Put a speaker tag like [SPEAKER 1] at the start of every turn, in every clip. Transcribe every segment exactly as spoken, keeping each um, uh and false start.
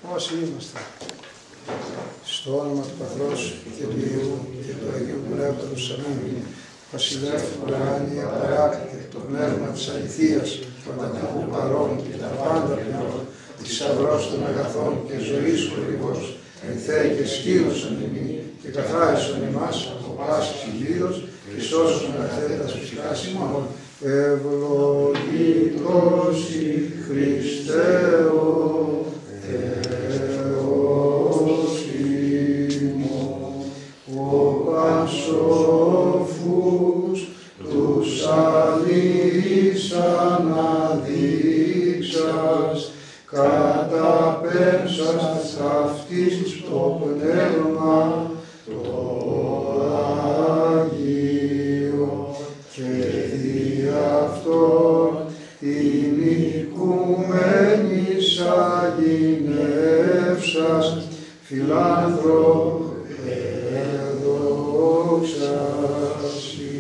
[SPEAKER 1] όσοι είμαστε. Στο όνομα του Πατρός και του Υιού και του Αγίου Πνεύματος. Αμήν. Βασιλεύ ουράνιε παράκτητε το πνεύμα της αληθείας, πανταχού παρών και τα πάντα πληρών, θησαυρός των αγαθών και ζωής χορηγός, ενθέει και σκήνωσον εμείς και καθάρισον εμάς από πάσης ηλίος και σώσον αθέτας ψυχάς ημών. Ευλογητός η Χριστέ ο Θεός ημών, ο πασόφους τους αλείς αναδείξας, καταπέμψας αυτής το πνεύμα το Άγιο και δι' αυτόν την οικουμένης αγινεύσας φιλάνθρωπ εδόξασι.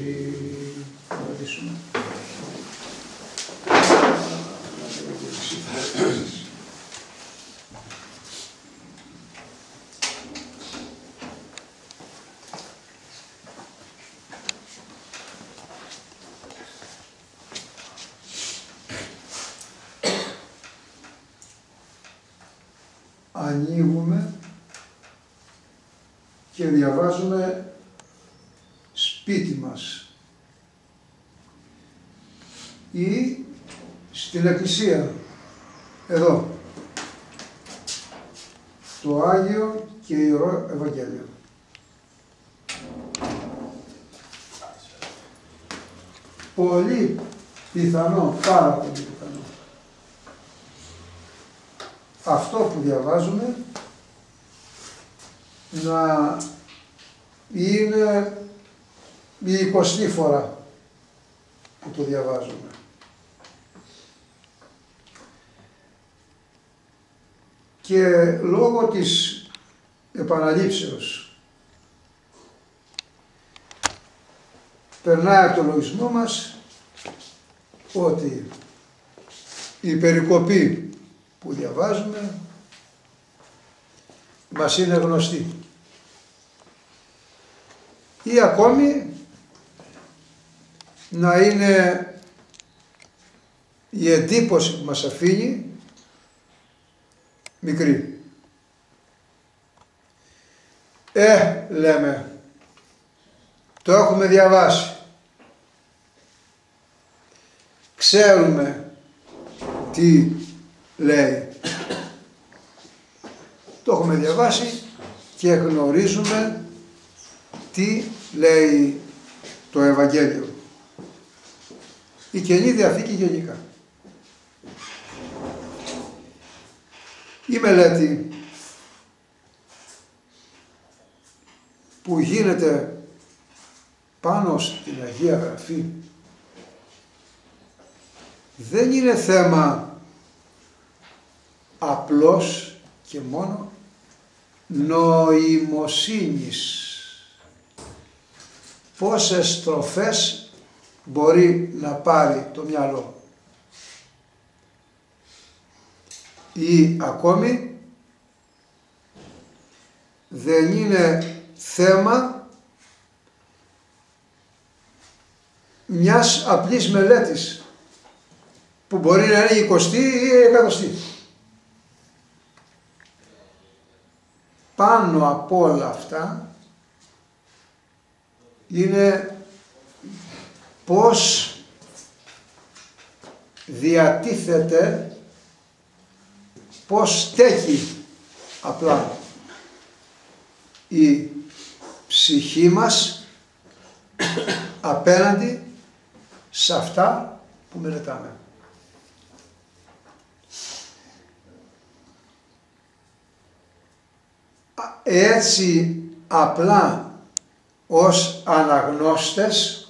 [SPEAKER 1] Ανοίγουμε και διαβάζουμε σπίτι μας ή στην εκκλησία, εδώ, το Άγιο και Ιερό Ευαγγέλιο. Πολύ πιθανό, πάρα πολύ πιθανό, αυτό που διαβάζουμε να είναι η εικοστή φορά που το διαβάζουμε. Και λόγω της επαναλήψεως περνάει από το λογισμό μας ότι η περικοπή που διαβάζουμε μας είναι γνωστή ή ακόμη να είναι η εντύπωση που μας αφήνει μικρή. Ε, λέμε, το έχουμε διαβάσει, ξέρουμε τι λέει, το έχουμε διαβάσει και γνωρίζουμε τι λέει το Ευαγγέλιο, η Καινή Διαθήκη γενικά. Η μελέτη που γίνεται πάνω στην Αγία Γραφή δεν είναι θέμα απλώς και μόνο νοημοσύνης. Πόσες στροφές μπορεί να πάρει το μυαλό. Ή ακόμη δεν είναι θέμα μιας απλής μελέτης που μπορεί να είναι εικοστή ή εκατοστή. Πάνω από όλα αυτά είναι πώς διατίθεται, πώς στέκει απλά η ψυχή μας απέναντι σε αυτά που μελετάμε. Έτσι απλά ως αναγνώστες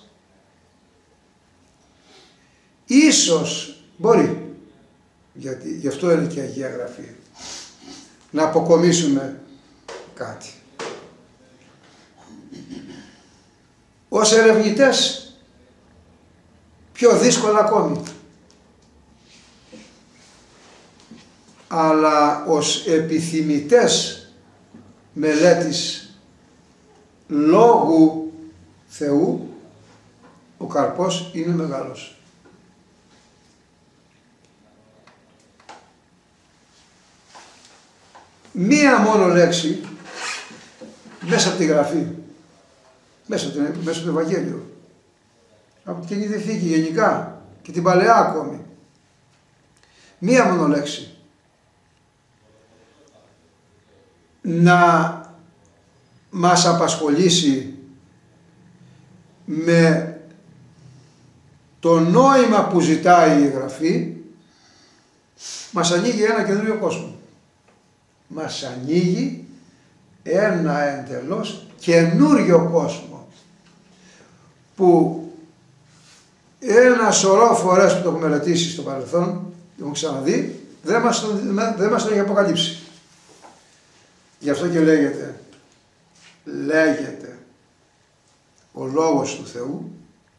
[SPEAKER 1] ίσως μπορεί, γιατί γι' αυτό είναι και η Αγία Γραφή, να αποκομίσουμε κάτι. Ως ερευνητές πιο δύσκολα ακόμη. αλλά ως επιθυμητές μελέτης λόγου Θεού, ο καρπός είναι μεγάλος. Μία μόνο λέξη μέσα από τη Γραφή, μέσα από, την, μέσα από το Ευαγγέλιο, από την Καινή Διαθήκη γενικά και την Παλαιά ακόμη, μία μόνο λέξη να μας απασχολήσει με το νόημα που ζητάει η Γραφή, μας ανοίγει ένα καινούριο κόσμο. Μας ανοίγει ένα εντελώς καινούριο κόσμο που ένα σωρό φορές που το έχουμε μελετήσει στο παρελθόν, το έχουμε ξαναδεί, δεν μας το, δεν μας το έχει αποκαλύψει. Γι' αυτό και λέγεται, λέγεται ο Λόγος του Θεού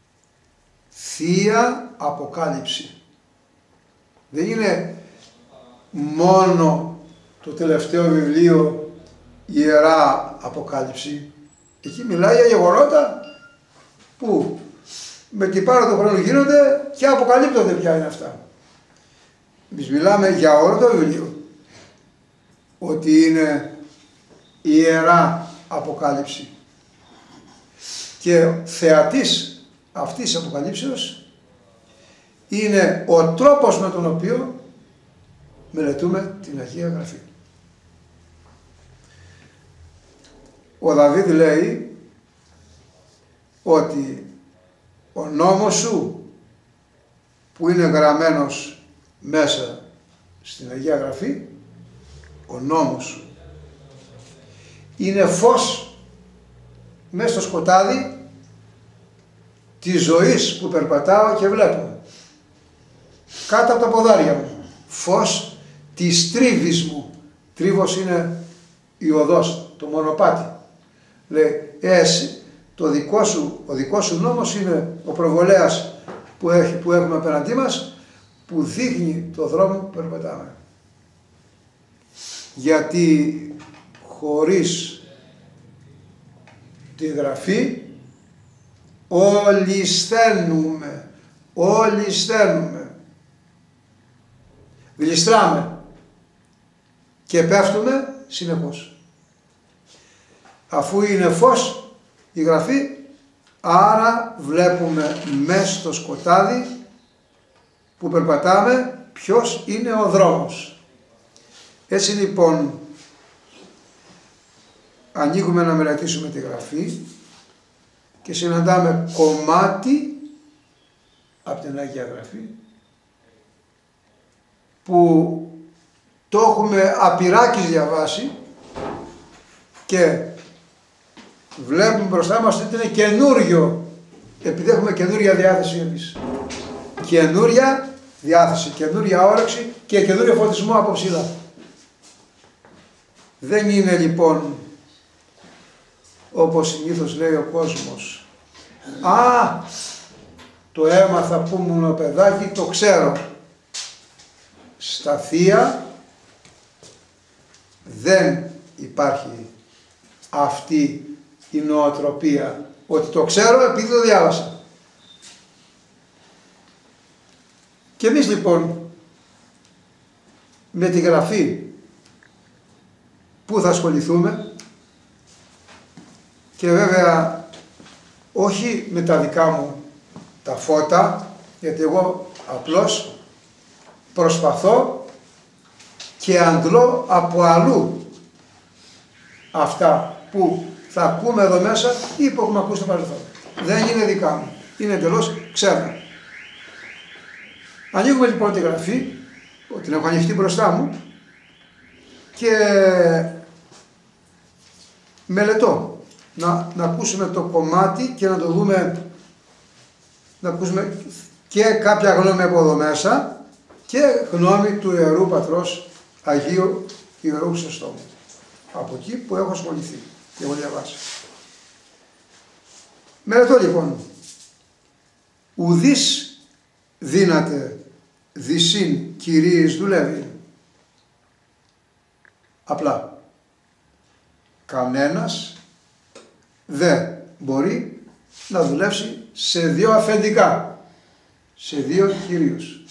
[SPEAKER 1] Θεία Αποκάλυψη. Δεν είναι μόνο το τελευταίο βιβλίο Ιερά Αποκάλυψη. Εκεί μιλάει για γεγονότα που με την πάρα του χρόνου γίνονται και αποκαλύπτονται ποια είναι αυτά. Εμείς μιλάμε για όλο το βιβλίο ότι είναι Ιερά Αποκάλυψη. Και θεατής αυτής της αποκαλύψεως είναι ο τρόπος με τον οποίο μελετούμε την Αγία Γραφή. Ο Δαβίδ λέει ότι ο νόμος σου που είναι γραμμένος μέσα στην Αγία Γραφή, ο νόμος σου είναι φως μέσα στο σκοτάδι της ζωής που περπατάω και βλέπω κάτω από τα ποδάρια μου, φως της τρίβης μου. Τρίβος είναι η οδός, το μονοπάτι. Λέει, εσύ, το δικό σου, ο δικός σου νόμος είναι ο προβολέας που, έχει, που έχουμε απέναντί μας, που δείχνει το δρόμο που περπατάμε. Γιατί χωρίς τη Γραφή όλοι στέλνουμε, όλοι στέλνουμε. Γλιστράμε και πέφτουμε συνεχώς. Αφού είναι φως η Γραφή, άρα βλέπουμε μέσα στο σκοτάδι που περπατάμε ποιος είναι ο δρόμος. Έτσι λοιπόν ανοίγουμε να μελετήσουμε τη Γραφή και συναντάμε κομμάτι από την Αγία Γραφή που το έχουμε απειράκις διαβάσει και βλέπουμε μπροστά μας ότι είναι καινούριο, επειδή έχουμε καινούρια διάθεση εμείς. Καινούρια διάθεση, καινούρια όρεξη και καινούριο φωτισμό από ψηλά. Δεν είναι λοιπόν όπως συνήθως λέει ο κόσμος, α, το έμαθα που ήμουν παιδάκι, το ξέρω. Στα Θεία δεν υπάρχει αυτή η νοοτροπία ότι το ξέρω επειδή το διάβασα. Και εμείς λοιπόν με τη Γραφή που θα ασχοληθούμε, και βέβαια όχι με τα δικά μου τα φώτα, γιατί εγώ απλώς προσπαθώ και αντλώ από αλλού αυτά που θα ακούμε εδώ μέσα ή που έχουμε ακούσει στο παρελθόν. Δεν είναι δικά μου, είναι εντελώς ξένα. Ανοίγουμε λοιπόν τη Γραφή, την έχω ανοιχτή μπροστά μου και μελετώ. Να, να ακούσουμε το κομμάτι και να το δούμε, να ακούσουμε και κάποια γνώμη από εδώ μέσα και γνώμη του Ιερού Πατρός Αγίου Ιερού Χρυσοστόμου. Από εκεί που έχω ασχοληθεί και έχω διαβάσει. Μελετώ λοιπόν. Ουδείς δύναται δυσύν κυρίης δουλεύει. Απλά. Κανένας δεν μπορεί να δουλέψει σε δύο αφεντικά, σε δύο κυρίους.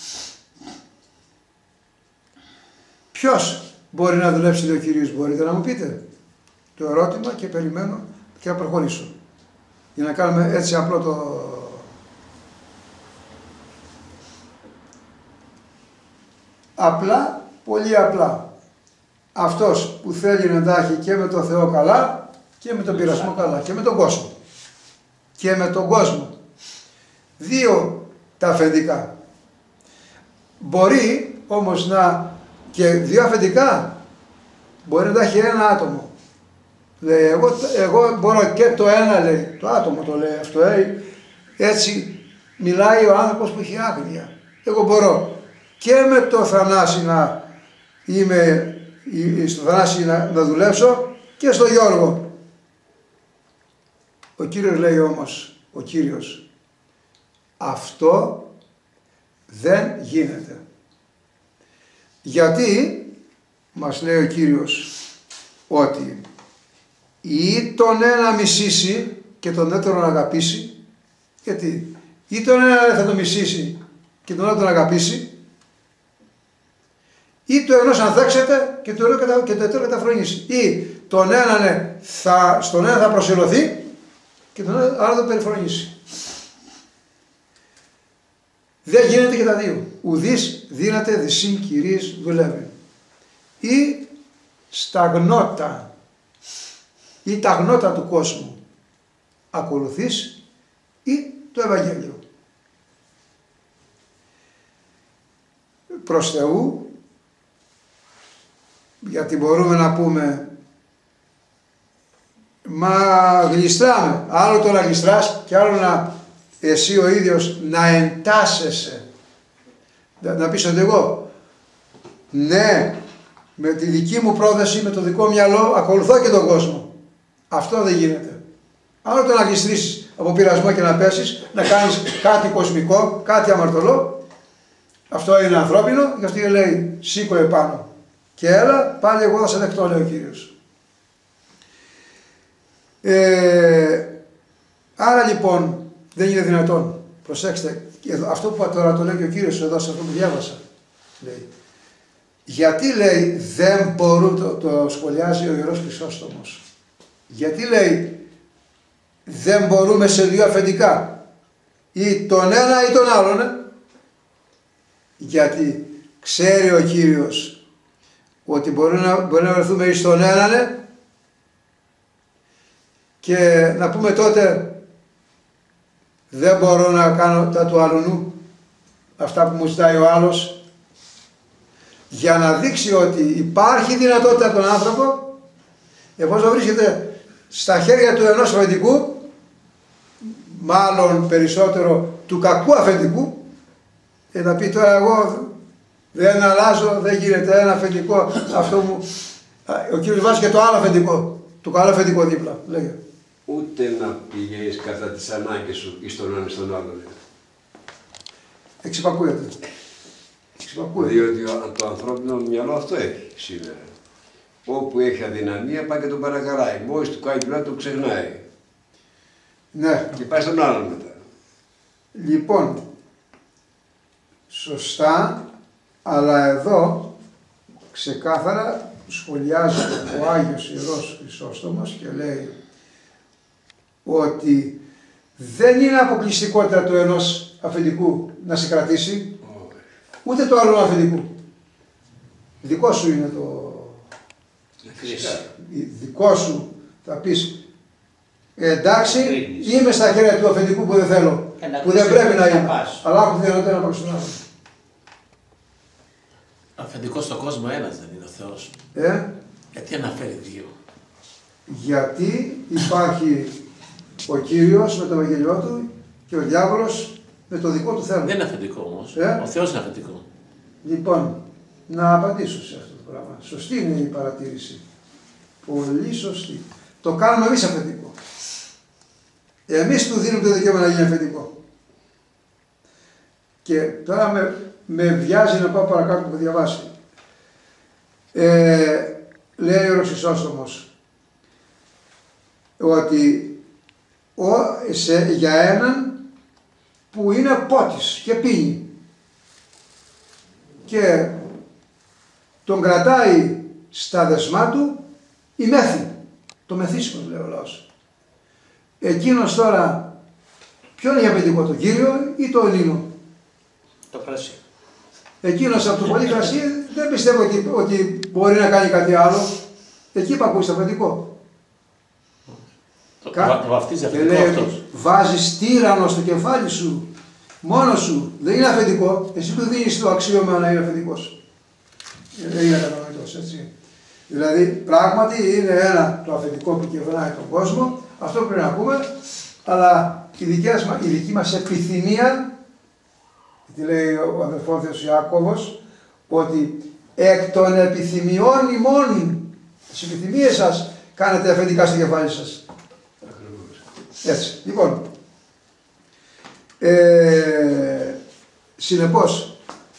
[SPEAKER 1] Ποιος μπορεί να δουλέψει δύο κυρίους, μπορείτε να μου πείτε το ερώτημα και περιμένω και να προχωρήσω. Για να κάνουμε έτσι απλό το... Απλά, πολύ απλά. Αυτός που θέλει να τα έχει και με τον Θεό καλά και με τον πειρασμό καλά και με τον κόσμο. Και με τον κόσμο. Δύο τα αφεντικά. Μπορεί όμως να και δύο αφεντικά μπορεί να τα έχει ένα άτομο. Λέει, εγώ, εγώ μπορώ και το ένα, λέει, το άτομο το λέει αυτό, ε, έτσι μιλάει ο άνθρωπος που έχει άγρια. Εγώ μπορώ και με το Θανάση να είμαι, στο Θανάση να, να δουλέψω και στο Γιώργο. Ο Κύριος λέει όμως, ο Κύριος, αυτό δεν γίνεται. Γιατί μας λέει ο Κύριος ότι ή τον ένα μισήσει και τον δεύτερο να αγαπήσει, γιατί ή τον ένα θα τον μισήσει και τον άλλο τον αγαπήσει, ή το ενός ανθέξετε και το άλλο και το δεύτερο καταφρονήσει. Ή τον έναν θα, στον ένα θα προσελωθεί και τον άλλο θα περιφρονήσει. Δεν γίνεται και τα δύο. Ουδής δύναται δυσύν κυρίες δουλεύει. Ή στα γνώτα ή τα γνώτα του κόσμου ακολουθείς ή το Ευαγγέλιο. Προς Θεού, γιατί μπορούμε να πούμε μα γλιστράμε, άλλο το να γλιστράς και άλλο να εσύ ο ίδιος να εντάσσεσαι. Να πεις ότι εγώ, ναι, με τη δική μου πρόθεση, με το δικό μυαλό, ακολουθώ και τον κόσμο. Αυτό δεν γίνεται. Άλλο το να γλιστρήσεις από πειρασμό και να πέσεις, να κάνεις κάτι κοσμικό, κάτι αμαρτωλό, αυτό είναι ανθρώπινο, γι' αυτό λέει σήκω επάνω. Και έλα, πάλι εγώ θα σε δεχτώ, λέει ο Κύριος. Ε, άρα λοιπόν, δεν είναι δυνατόν. Προσέξτε, αυτό που τώρα το λέει και ο Κύριος εδώ, σε αυτό που διάβασα. Λέει. Γιατί λέει δεν μπορούν, το, το σχολιάζει ο Ιερός Χρυσόστομος. Γιατί λέει δεν μπορούμε σε δύο αφεντικά. Ή τον ένα ή τον άλλον. Ε? Γιατί ξέρει ο Κύριος ότι μπορεί να, μπορεί να βρεθούμε εις τον έναν ε? Και να πούμε τότε δεν μπορώ να κάνω τα του άλλου αυτά που μου ζητάει ο άλλος, για να δείξει ότι υπάρχει δυνατότητα από τον άνθρωπο, εφόσον βρίσκεται στα χέρια του ενός αφεντικού, μάλλον περισσότερο του κακού αφεντικού, και να πει τώρα εγώ δεν αλλάζω, δεν γίνεται ένα αφεντικό, αυτό μου, ο Κύριος βάζει και το άλλο αφεντικό, το καλό αφεντικό δίπλα, λέγε.
[SPEAKER 2] Ούτε να πηγαίνεις κατά τις ανάγκες σου ή στον έναν ή στον άλλον.
[SPEAKER 1] Εξυπακούεται. Εξυπακούεται.
[SPEAKER 2] Διότι το ανθρώπινο μυαλό αυτό έχει σήμερα. Όπου έχει αδυναμία πάει και τον παρακαλάει. Μόλις του κάνει δουλειά το ξεχνάει.
[SPEAKER 1] Ναι.
[SPEAKER 2] Και πάει στον άλλον μετά.
[SPEAKER 1] Λοιπόν, σωστά, αλλά εδώ ξεκάθαρα σχολιάζει ο Άγιος Ιερός Χρυσόστομος και λέει ότι δεν είναι αποκλειστικότητα του ενός αφεντικού να σε κρατήσει, oh. ούτε του άλλου αφεντικού. Δικό σου είναι το...
[SPEAKER 2] Φυσικά.
[SPEAKER 1] Δικό σου θα πεις εντάξει, είμαι στα χέρια του αφεντικού που δεν θέλω, που δεν πρέπει να είμαι, αλλά έχω δυνατότητα να πάω στον άλλο.
[SPEAKER 3] Αφεντικός στον κόσμο ένας δεν είναι ο Θεός.
[SPEAKER 1] Ε?
[SPEAKER 3] Γιατί αναφέρει δύο.
[SPEAKER 1] Γιατί υπάρχει ο Κύριος με το Ευαγγελιό του και ο διάβολος με το δικό του θέμα.
[SPEAKER 3] Δεν είναι αφεντικό όμως.
[SPEAKER 1] Ε?
[SPEAKER 3] Ο Θεός είναι αφεντικό.
[SPEAKER 1] Λοιπόν, να απαντήσω σε αυτό το πράγμα. Σωστή είναι η παρατήρηση. Πολύ σωστή. Το κάνουμε εμείς αφεντικό. Εμείς του δίνουμε το δικαίωμα να γίνει αφεντικό. Και τώρα με, με βιάζει να πάω παρακάτω που έχω διαβάσει. Ε, λέει Χρυσόστομος, ότι ο, σε, για έναν που είναι πότης και πίνει και τον κρατάει στα δεσμά του η μέθη, το μεθύσιμο λέει ο λαός. Εκείνος τώρα ποιο είναι για παιδικό, το Κύριο ή το Ελλήνο?
[SPEAKER 3] Το κρασί.
[SPEAKER 1] Εκείνος από το πολύ κρασί δεν πιστεύω ότι, ότι μπορεί να κάνει κάτι άλλο. Εκεί υπακούει στο αφεντικό.
[SPEAKER 3] Το,
[SPEAKER 1] Κα...
[SPEAKER 3] το βαφτίζει
[SPEAKER 1] και
[SPEAKER 3] αφεντικό
[SPEAKER 1] λέει
[SPEAKER 3] αυτός.
[SPEAKER 1] ότι βάζεις τύρανο στο κεφάλι σου, μόνος σου, δεν είναι αφεντικό, εσύ του δίνεις το αξίωμα να είναι αφεντικός. Δεν είναι κατανοητός, έτσι. Δηλαδή πράγματι είναι ένα το αφεντικό που κυβερνάει τον κόσμο, αυτό πρέπει να πούμε, αλλά η δική μας, η δική μας επιθυμία, τι λέει ο αδερφός Ιάκωβος, ότι εκ των επιθυμιών ημών, τις επιθυμίες σας κάνετε αφεντικά στο κεφάλι σας. Έτσι, λοιπόν, ε, συνεπώς,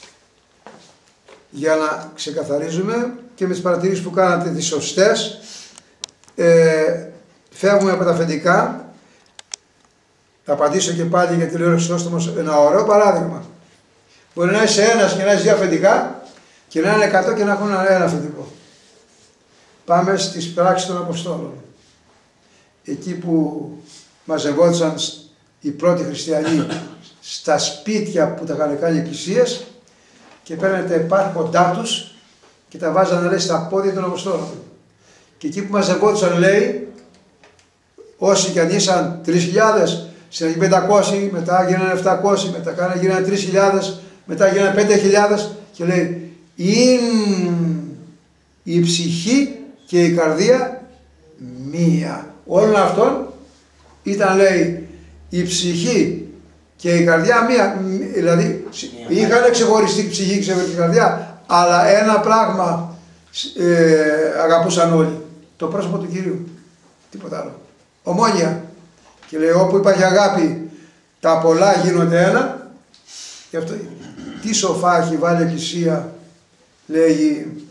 [SPEAKER 1] για να ξεκαθαρίζουμε και με τις παρατηρήσεις που κάνατε τις σωστές, ε, φεύγουμε από τα αφεντικά. Θα απαντήσω και πάλι γιατί λέει ο Χρυσόστομος ένα ωραίο παράδειγμα. Μπορεί να είσαι ένας και να είσαι δύο αφεντικά και να είναι εκατό και να έχουν ένα αφεντικό. Πάμε στις πράξεις των Αποστόλων. Εκεί που μαζευόντουσαν οι πρώτοι χριστιανοί στα σπίτια που τα είχαν κάνει εκκλησίες και παίρνανε τα υπάρχοντά τους και τα βάζανε λέει στα πόδια των Αποστόλων. Και εκεί που μαζευόντουσαν λέει, όσοι κι αν ήσαν τρεις χιλιάδες, στην αρχή πεντακόσιοι, μετά γίνανε επτακόσιοι, μετά γίνανε τρεις χιλιάδες, μετά γίνανε πέντε χιλιάδες και λέει «Ειν η ψυχή και η καρδία μία». Όλων αυτών ήταν λέει η ψυχή και η καρδιά μία, δηλαδή είχαν ξεχωριστή ψυχή και ξεχωριστή καρδιά, αλλά ένα πράγμα ε, αγαπούσαν όλοι, το πρόσωπο του Κυρίου, τίποτα άλλο, ομόνια. Και λέει όπου υπάρχει αγάπη τα πολλά γίνονται ένα. Και αυτό τι σοφά έχει βάλει η Εκκλησία, λέγει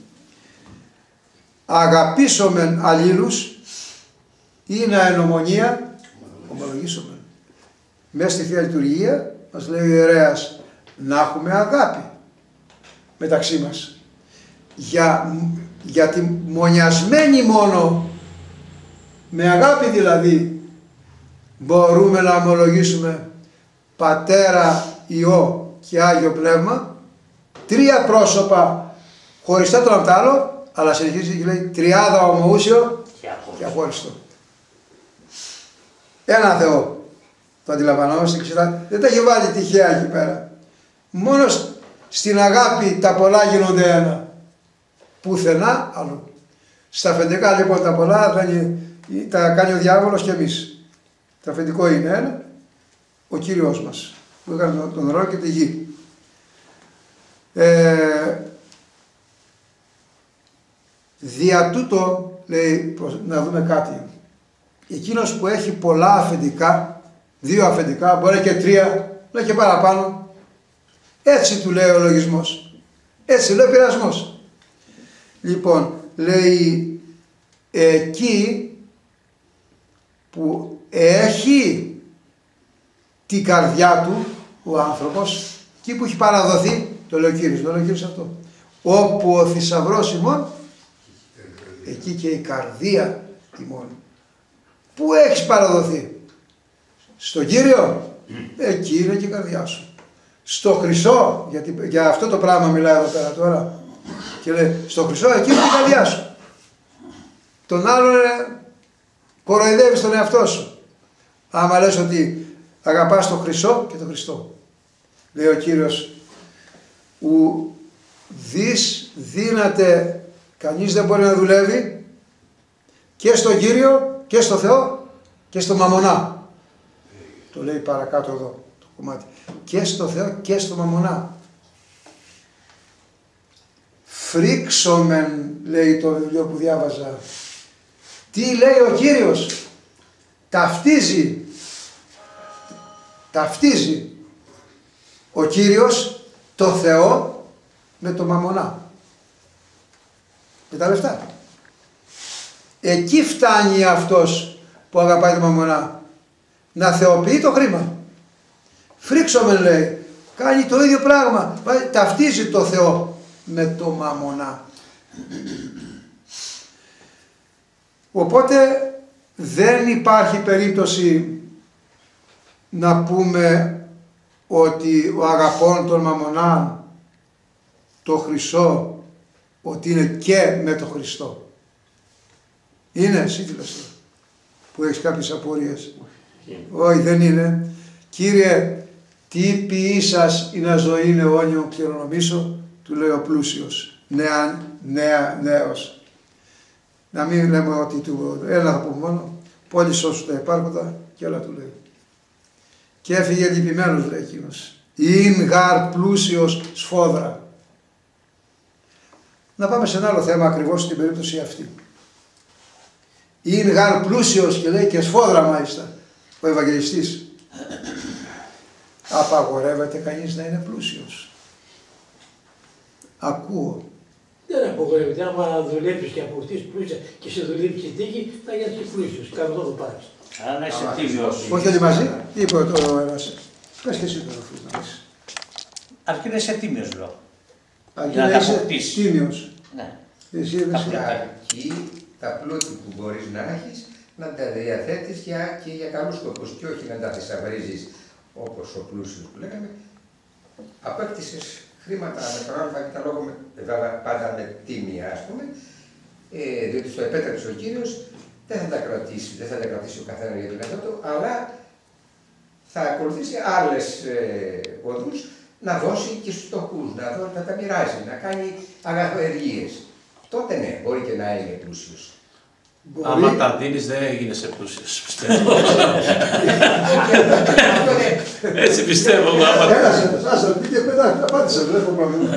[SPEAKER 1] αγαπήσομεν αλλήλους ή να εν ομονία ομολογήσομεν. Μέσα στη Θεία Λειτουργία μας λέει ο ιερέας να έχουμε αγάπη μεταξύ μας. Για, γιατί μονιασμένοι μόνο, με αγάπη δηλαδή, μπορούμε να ομολογήσουμε Πατέρα, Υιό και Άγιο Πνεύμα, τρία πρόσωπα χωριστά το ένα από το άλλο, αλλά συνεχίζει και λέει τριάδα ομοούσιο και αχώριστο. Ένα Θεό. Το αντιλαμβανόμαστε και δεν τα έχει βάλει τυχαία εκεί πέρα. Μόνο στην αγάπη τα πολλά γίνονται ένα. Πουθενά αλλού. Στα αφεντικά λοιπόν τα πολλά θα είναι, τα κάνει ο διάβολος και εμείς. Το αφεντικό είναι ένα, ο Κύριος μας, που έκανε τον, τον νερό και τη γη. Ε, δια τούτο, λέει, να δούμε κάτι. Εκείνος που έχει πολλά αφεντικά, δύο αφεντικά, μπορεί και τρία, λέει και παραπάνω, έτσι του λέει ο λογισμός. Έτσι λέει ο πειρασμός. Λοιπόν, λέει, εκεί που έχει την καρδιά του ο άνθρωπος, εκεί που έχει παραδοθεί, το λέει ο Κύριος, το λέει ο Κύριος αυτό, όπου ο θησαυρός ημών, εκεί και η καρδία ημών. Πού έχεις παραδοθεί? Στον Κύριο, εκεί είναι και η καρδιά σου. Στο Χρυσό, γιατί για αυτό το πράγμα μιλάει εδώ πέρα τώρα, και λέει, στο Χρυσό εκεί είναι η καρδιά σου. Τον άλλον κοροϊδεύεις τον εαυτό σου. Άμα λες ότι αγαπάς το Χρυσό και το Χριστό. Λέει ο Κύριος, ου δις δύναται, κανείς δεν μπορεί να δουλεύει και στον Κύριο και στο Θεό και στο Μαμονά. Το λέει παρακάτω εδώ το κομμάτι. Και στο Θεό και στο Μαμονά. Φρίξομεν, λέει το βιβλίο που διάβαζα. Τι λέει ο Κύριος? Ταυτίζει, ταυτίζει ο Κύριος το Θεό με το Μαμονά. Με τα λεφτά. Εκεί φτάνει αυτός που αγαπάει τη μαμονά. Να θεοποιεί το χρήμα. Φρίξομεν λέει. Κάνει το ίδιο πράγμα. Ταυτίζει το Θεό με το μαμονά. Οπότε δεν υπάρχει περίπτωση να πούμε ότι ο αγαπών των μαμονά το χρυσό ότι είναι και με το Χριστό. Είναι εσύ τι λες που έχεις κάποιες απορίες. Όχι δεν είναι. Κύριε, τι ποιήσας είναι ζωή είναι αιώνιο κληρονομήσω, του λέει ο πλούσιος. Νέα, νέα, νέος. Να μην λέμε ότι του έλα θα πούμε μόνο, πόλη σώσου τα υπάρχοντα και έλα του λέει. Και έφυγε λυπημένος λέει εκείνος. Ειν γαρ πλούσιος σφόδρα. Να πάμε σε ένα άλλο θέμα ακριβώς στην περίπτωση αυτή. Ειν γαρ πλούσιος και λέει και σφόδρα μάλιστα ο Ευαγγελιστής. Απαγορεύεται κανείς να είναι πλούσιος. Ακούω.
[SPEAKER 4] Δεν απογορεύεται. Άμα δουλεύεις και αποκτήσεις πλούσια και σε δουλεύει και τύχη, θα γίνεις και πλούσιος. Κάνω το πάρεις.
[SPEAKER 3] Αν είσαι τίμιος.
[SPEAKER 1] Όχι όλοι μαζί. Τι είπε το ένας. Πες και εσύ το να πεις.
[SPEAKER 3] Αρκεί να είσαι τίμιος λέω.
[SPEAKER 1] Αρκεί
[SPEAKER 3] Για να
[SPEAKER 1] να
[SPEAKER 3] τα
[SPEAKER 1] είσαι
[SPEAKER 3] αποκτήσεις.
[SPEAKER 1] τίμιος.
[SPEAKER 3] Ναι.
[SPEAKER 1] Εσύ δεν είσαι.
[SPEAKER 5] Αρκεί τα πλούτη που μπορείς να έχεις να τα διαθέτεις για, και για καλούς σκοπούς και όχι να τα θησαυρίζεις όπως ο πλούσιος που λέγαμε. Απέκτησες χρήματα με τον α και τα λόγο με, βέβαια πάντα με τίμια ας πούμε, ε, διότι στο επέτρεψε ο Κύριος, δεν θα τα κρατήσει, δεν θα τα κρατήσει ο καθένας για την εαυτό του, αλλά θα ακολουθήσει άλλες ε, οδούς να δώσει και στους φτωχούς, να, να τα μοιράζει, να κάνει αγαθοεργίες. Τότε ναι, μπορεί και να είναι πλούσιος.
[SPEAKER 1] Μπορεί...
[SPEAKER 6] Άμα τα δίνεις δεν γίνεσαι πλούσιος, πιστεύω. Έτσι πιστεύω.
[SPEAKER 1] Έλασε, άσε, πήγε πετά, απάντησε, δεν έχω πρόβλημα.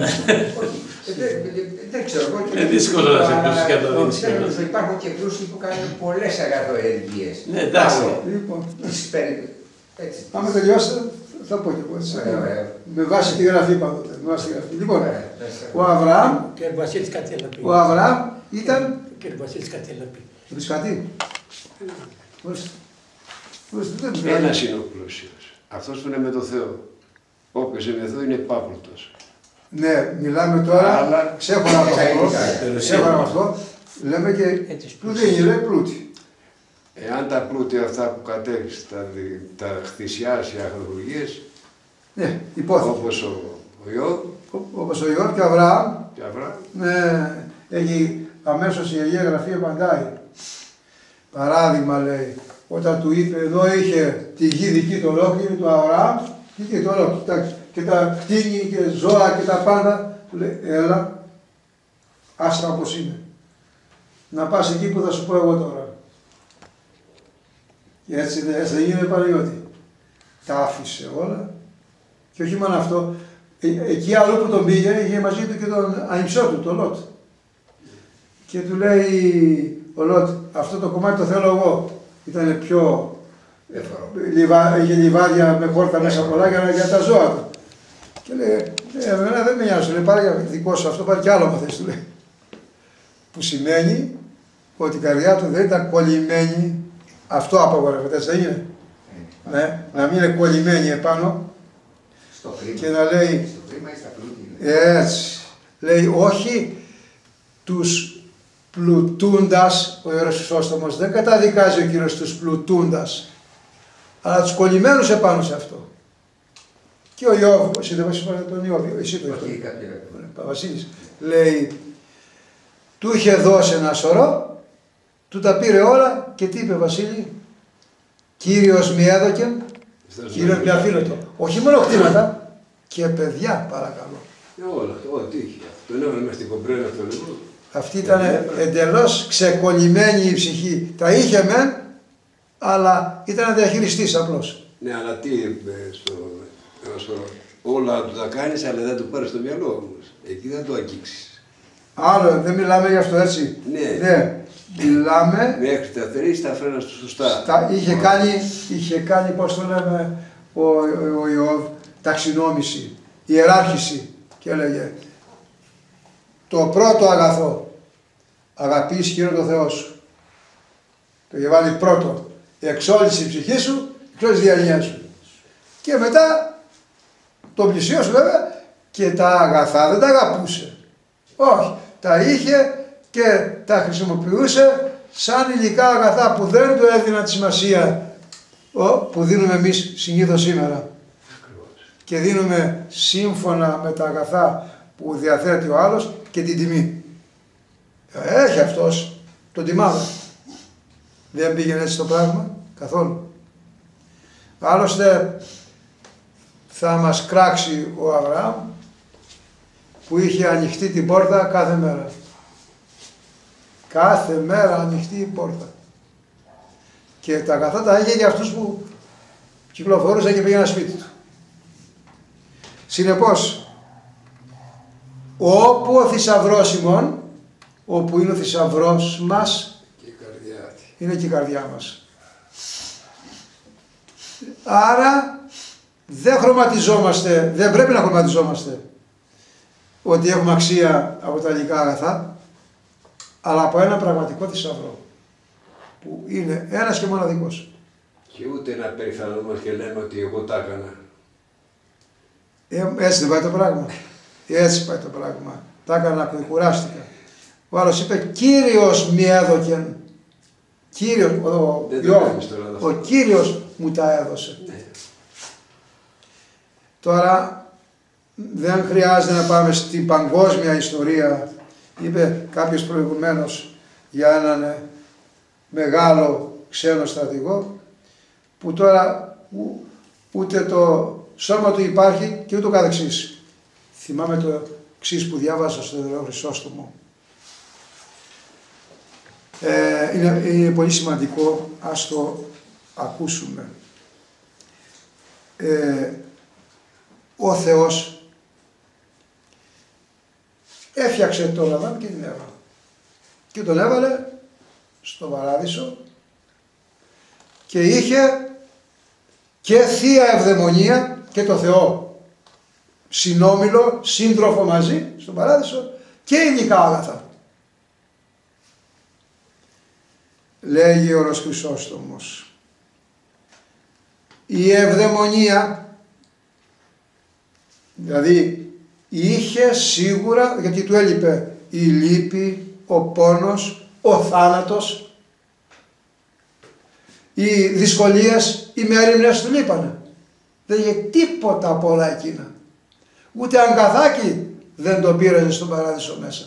[SPEAKER 5] Δεν ξέρω.
[SPEAKER 6] Είναι δύσκολο να σε πλούσιος και να το δίνεις.
[SPEAKER 5] Υπάρχουν και πλούσιοι που κάνουν πολλές αγαθοεργίες.
[SPEAKER 6] Ναι, εντάξει.
[SPEAKER 1] Λοιπόν,
[SPEAKER 5] έτσι.
[SPEAKER 1] άμα τελειώσετε, θα πω και εγώ έτσι. Με βάση τη γραφή πάντοτε. Με βάση τη γραφή. Λοιπόν, ο Αβραάμ,
[SPEAKER 4] Κύριε Βασίλης κάτι θέλει να πει.
[SPEAKER 1] ο Αβραάμ ήταν.
[SPEAKER 4] Κύριε Βασίλης κάτι θέλει να πει.
[SPEAKER 1] Θα πεις κάτι. Ορίστε. Ορίστε, δεν μιλάει.
[SPEAKER 2] Ένας είναι ο πλούσιος. Αυτός που είναι με το Θεό. Όποιος είναι με Θεό είναι επάπλουτος.
[SPEAKER 1] Ναι, μιλάμε τώρα,
[SPEAKER 2] Αλλά-
[SPEAKER 1] ξέχωρα από αυτό, ξέχωρα από αυτό, λέμε και του δίνει, λέει πλούτη.
[SPEAKER 2] Εάν τα πλούτια αυτά που κατέχεις τα, δι- τα χθισιάσει αγαθοργίες,
[SPEAKER 1] Ναι, υπόθηκε.
[SPEAKER 2] όπως ο, ο Ιώβ
[SPEAKER 1] Όπως ο Ιώβ και ο Αβραάμ,
[SPEAKER 2] και Αβραάμ,
[SPEAKER 1] ναι, έχει αμέσως η Αγία Γραφή απαντάει. Παράδειγμα λέει, όταν του είπε εδώ είχε τη γη δική του ολόκληρη του Αβραάμ, είχε το ολόκληρη, τα, και τα κτίνη και ζώα και τα πάντα, του λέει έλα, άστα όπως είναι. Να πας εκεί που θα σου πω εγώ τώρα. Και έτσι, έτσι δεν γίνεται Παναγιώτη. Τα άφησε όλα και όχι μόνο αυτό, ε, εκεί αλλού που τον πήγε είχε μαζί του και τον ανιψιό του, τον Λότ. Και του λέει ο Λότ, αυτό το κομμάτι το θέλω εγώ. Ήταν πιο... Λιβά, είχε λιβάδια με χόρτα μέσα πολλά για, για τα ζώα του. Και λέει, ε, εμένα δεν με νοιάζει, λέει, πάρε για δικό σου αυτό, πάρε κι άλλο μαθές, του λέει. Που σημαίνει ότι η καρδιά του δεν ήταν κολλημένη. Αυτό απαγορεύεται, έτσι δεν είναι. Ναι, να μην είναι κολλημένη επάνω
[SPEAKER 5] Στο χρήμα.
[SPEAKER 1] και να λέει,
[SPEAKER 5] Στο χρήμα ή στα πλούτη.
[SPEAKER 1] έτσι, λέει όχι τους πλουτούντας, ο Ιερός Χρυσόστομος δεν καταδικάζει ο Κύριος τους πλουτούντας, αλλά τους κολλημένους επάνω σε αυτό. Και ο Ιώβ, εσύ δεν vas τον Ιώβ, εσύ το
[SPEAKER 5] Όχι,
[SPEAKER 1] είπες.
[SPEAKER 5] κάποιοι δεν.
[SPEAKER 1] Βασίλης, λέει, του είχε δώσει ένα σωρό, του τα πήρε όλα και τι είπε Βασίλη, Κύριος μη έδωκε, Κύριος μη αφήνωτο. Όχι μόνο κτήματα, και παιδιά παρακαλώ.
[SPEAKER 2] Ε, όλα, ό,τι είχε. Τον έβαλε μες στην κομπρένα αυτό λίγο.
[SPEAKER 1] Αυτή ήταν εντελώς ξεκολλημένη η ψυχή. Τα είχε μεν, αλλά ήταν διαχειριστής απλώς.
[SPEAKER 2] Ναι, αλλά τι είπε στο, στο όλα του τα κάνεις, αλλά δεν του πάρεις στο μυαλό όμως. Εκεί δεν το αγγίξεις.
[SPEAKER 1] Άλλο, δεν μιλάμε γι' αυτό έτσι.
[SPEAKER 2] Ναι.
[SPEAKER 1] Ναι. Μιλάμε,
[SPEAKER 2] Μέχρι τα τρεις τα φρένα του σωστά.
[SPEAKER 1] στα, είχε, κάνει, είχε κάνει, πώς το λέμε, ο, ο, ο Ιώβ, ταξινόμηση, ιεράρχηση και έλεγε το πρώτο αγαθό, αγαπείς Κύριο το Θεό σου, Το είχε βάλει πρώτο. Εξόλυση η ψυχή σου, εξόλυση η διάνοιά σου. Και μετά τον πλησιό σου βέβαια και τα αγαθά δεν τα αγαπούσε. Όχι, τα είχε και τα χρησιμοποιούσε σαν υλικά αγαθά που δεν του έδιναν τη σημασία που δίνουμε εμείς συνήθως σήμερα. Και δίνουμε σύμφωνα με τα αγαθά που διαθέτει ο άλλος και την τιμή. Έχει αυτός, τον τιμάμε. Δεν πήγαινε έτσι το πράγμα καθόλου. Άλλωστε θα μας κράξει ο Αβραάμ που είχε ανοιχτή την πόρτα κάθε μέρα. Κάθε μέρα ανοιχτή η πόρτα. Και τα αγαθά τα είχε για αυτούς που κυκλοφορούσαν και πήγαιναν σπίτι του. Συνεπώς, όπου ο θησαυρός ημών, όπου είναι ο θησαυρός μας,
[SPEAKER 2] Και η καρδιά.
[SPEAKER 1] είναι και η καρδιά μας. Άρα δεν χρωματιζόμαστε, δεν πρέπει να χρωματιζόμαστε ότι έχουμε αξία από τα υλικά αγαθά, αλλά από ένα πραγματικό θησαυρό που είναι ένας και μοναδικός.
[SPEAKER 2] Και ούτε να περιφανόμαστε και λέμε ότι εγώ τα έκανα.
[SPEAKER 1] Ε, έτσι δεν πάει το πράγμα. Έτσι πάει το πράγμα. Τα έκανα και κουράστηκα. Ο άλλος είπε Κύριος μη έδωκεν. Κύριος, ο,
[SPEAKER 2] Δεν το
[SPEAKER 1] Ιώβ,
[SPEAKER 2] κάνεις τώρα αυτό.
[SPEAKER 1] ο Κύριος μου τα έδωσε.
[SPEAKER 2] Ναι.
[SPEAKER 1] Τώρα δεν χρειάζεται να πάμε στην παγκόσμια ιστορία. Είπε κάποιος προηγουμένως για έναν ε, μεγάλο ξένο στρατηγό που τώρα ου, ούτε το σώμα του υπάρχει και ούτω καθεξής. Θυμάμαι το εξής που διάβασα στο Ιερό Χρυσόστομο. Ε, είναι, είναι πολύ σημαντικό, ας το ακούσουμε. Ε, ο Θεός έφτιαξε τον Αδάμ και την Εύα και τον έβαλε στο παράδεισο και είχε και θεία ευδαιμονία και το Θεό συνόμιλο, σύντροφο μαζί στον παράδεισο και υλικά αγαθά. Λέγει ο Όρος Χρυσόστομος, η ευδαιμονία, δηλαδή είχε σίγουρα, γιατί του έλειπε η λύπη, ο πόνος, ο θάνατος, οι δυσκολίες, οι μέριμνες του λείπανε. Δεν είχε τίποτα από όλα εκείνα. Ούτε αγκαθάκι δεν το πήρε στον παράδεισο μέσα.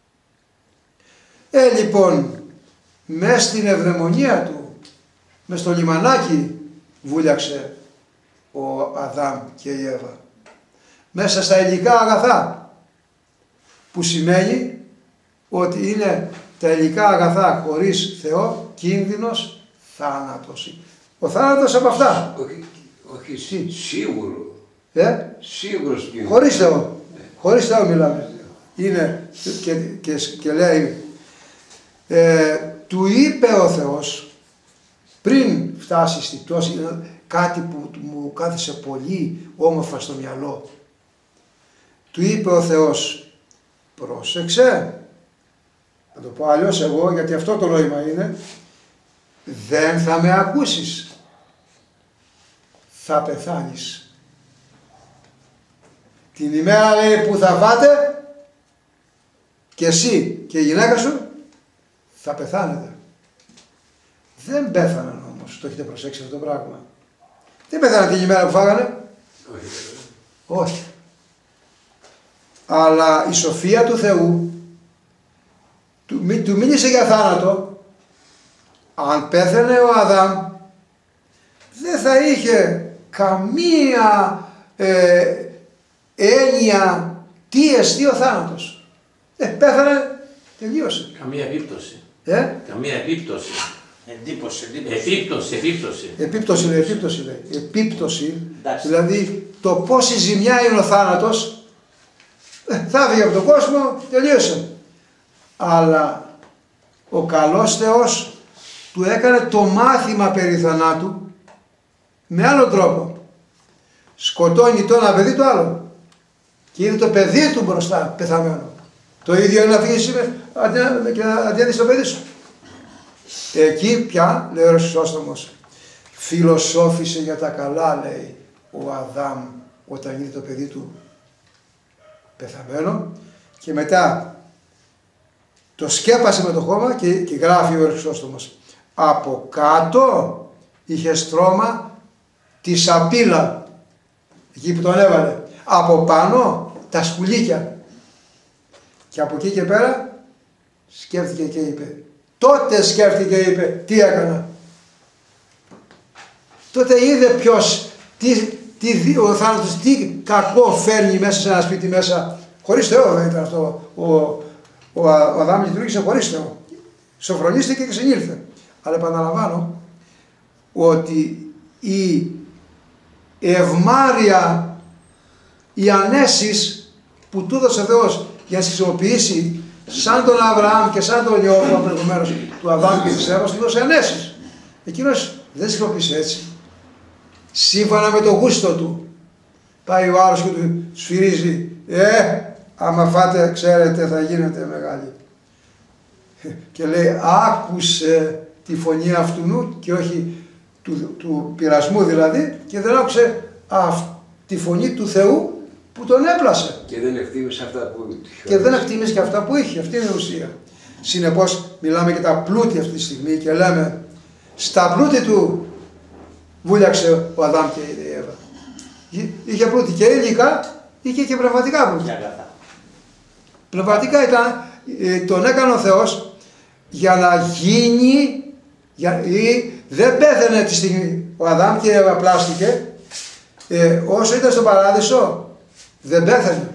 [SPEAKER 1] Ε, λοιπόν, μες στην ευδαιμονία του, μες στο λιμανάκι βούλιαξε ο Αδάμ και η Εύα. Μέσα στα υλικά αγαθά, που σημαίνει ότι είναι τα υλικά αγαθά χωρίς Θεό, κίνδυνος, θάνατος. Ο θάνατος από αυτά.
[SPEAKER 2] Όχι, όχι σί, σίγουρο.
[SPEAKER 1] Ε?
[SPEAKER 2] Σίγουρος κίνδυνος.
[SPEAKER 1] Χωρίς Θεό.
[SPEAKER 2] Ναι.
[SPEAKER 1] Χωρίς Θεό μιλάμε. Είναι και, και, και λέει, ε, του είπε ο Θεός, πριν φτάσει στη πτώση, είναι κάτι που μου κάθισε πολύ όμορφα στο μυαλό. Του είπε ο Θεός, πρόσεξε, θα το πω αλλιώς εγώ, γιατί αυτό το νόημα είναι, δεν θα με ακούσεις, θα πεθάνεις. Την ημέρα, λέει, που θα φάτε και εσύ και η γυναίκα σου θα πεθάνετε. Δεν πέθαναν όμως, το έχετε προσέξει αυτό το πράγμα. Δεν πέθαναν την ημέρα που φάγανε.
[SPEAKER 2] Όχι.
[SPEAKER 1] Όχι. Αλλά η σοφία του Θεού του, μι, του μίλησε για θάνατο. Αν πέθανε ο Αδάμ δεν θα είχε καμία ε, έννοια τι εστί ο θάνατος. Ε, πέθανε, τελείωσε.
[SPEAKER 6] Καμία επίπτωση.
[SPEAKER 1] Ε?
[SPEAKER 6] Καμία επίπτωση.
[SPEAKER 3] Εντύπωση, εντύπωση.
[SPEAKER 6] Επίπτωση, επίπτωση.
[SPEAKER 1] Επίπτωση λέει, επίπτωση λέει. Επίπτωση,
[SPEAKER 3] Εντάξει.
[SPEAKER 1] δηλαδή το πόση ζημιά είναι ο θάνατος, ε, θα βγει από τον κόσμο, τελείωσε. Αλλά ο καλός Θεός του έκανε το μάθημα περί θανάτου με άλλον τρόπο. Σκοτώνει το ένα παιδί το άλλο και είδε το παιδί του μπροστά πεθαμένο. Το ίδιο είναι να φύγεις και αντί να δεις το παιδί σου. Εκεί πια, λέει ο Χρυσόστομος, φιλοσόφησε για τα καλά, λέει ο Αδάμ όταν είδε το παιδί του πεθαμένο και μετά το σκέπασε με το χώμα και, και γράφει ο Χρυσόστομος. Από κάτω είχε στρώμα τη σαπίλα, εκεί που τον έβαλε. Από πάνω τα σκουλίκια. Και από εκεί και πέρα σκέφτηκε και είπε. Τότε σκέφτηκε και είπε τι έκανα. Τότε είδε ποιος, τι, τι, ο θάνατος, τι κακό φέρνει μέσα σε ένα σπίτι μέσα. Χωρίς Θεό δεν ήταν αυτό. Ο, ο, ο Αδάμ λειτουργήσε χωρίς Θεό. Σοφρονίστηκε και συνήλθε. Αλλά επαναλαμβάνω ότι η ευμάρεια, οι ανέσεις που του έδωσε ο Θεός για να χρησιμοποιήσει σαν τον Αβραάμ και σαν τον Ιώβ προηγουμένως του Αδάμ και της Εύας, του έδωσε ανέσεις. Εκείνος δεν χρησιμοποίησε έτσι. Σύμφωνα με το γούστο του. Πάει ο άλλος και του σφυρίζει. Ε, άμα φάτε, ξέρετε, θα γίνετε μεγάλοι. Και λέει, άκουσε τη φωνή αυτού και όχι του, του πειρασμού δηλαδή, και δεν άκουσε αυ, τη φωνή του Θεού που τον έπλασε.
[SPEAKER 2] Και δεν εκτίμησε αυτά που είχε.
[SPEAKER 1] Και δεν εκτίμησε και αυτά που είχε. Αυτή είναι η ουσία. Συνεπώς, μιλάμε για τα πλούτη αυτή τη στιγμή και λέμε, στα πλούτη του βούλιαξε ο Αδάμ και η Εύα. Είχε πλούτη και υλικά, είχε και πνευματικά πλούτη. Πνευματικά ήταν, τον έκανε ο Θεός για να γίνει, για, ή, δεν πέθανε τη στιγμή ο Αδάμ και η Εύα πλάστηκε, ε, όσο ήταν στο παράδεισο δεν πέθανε.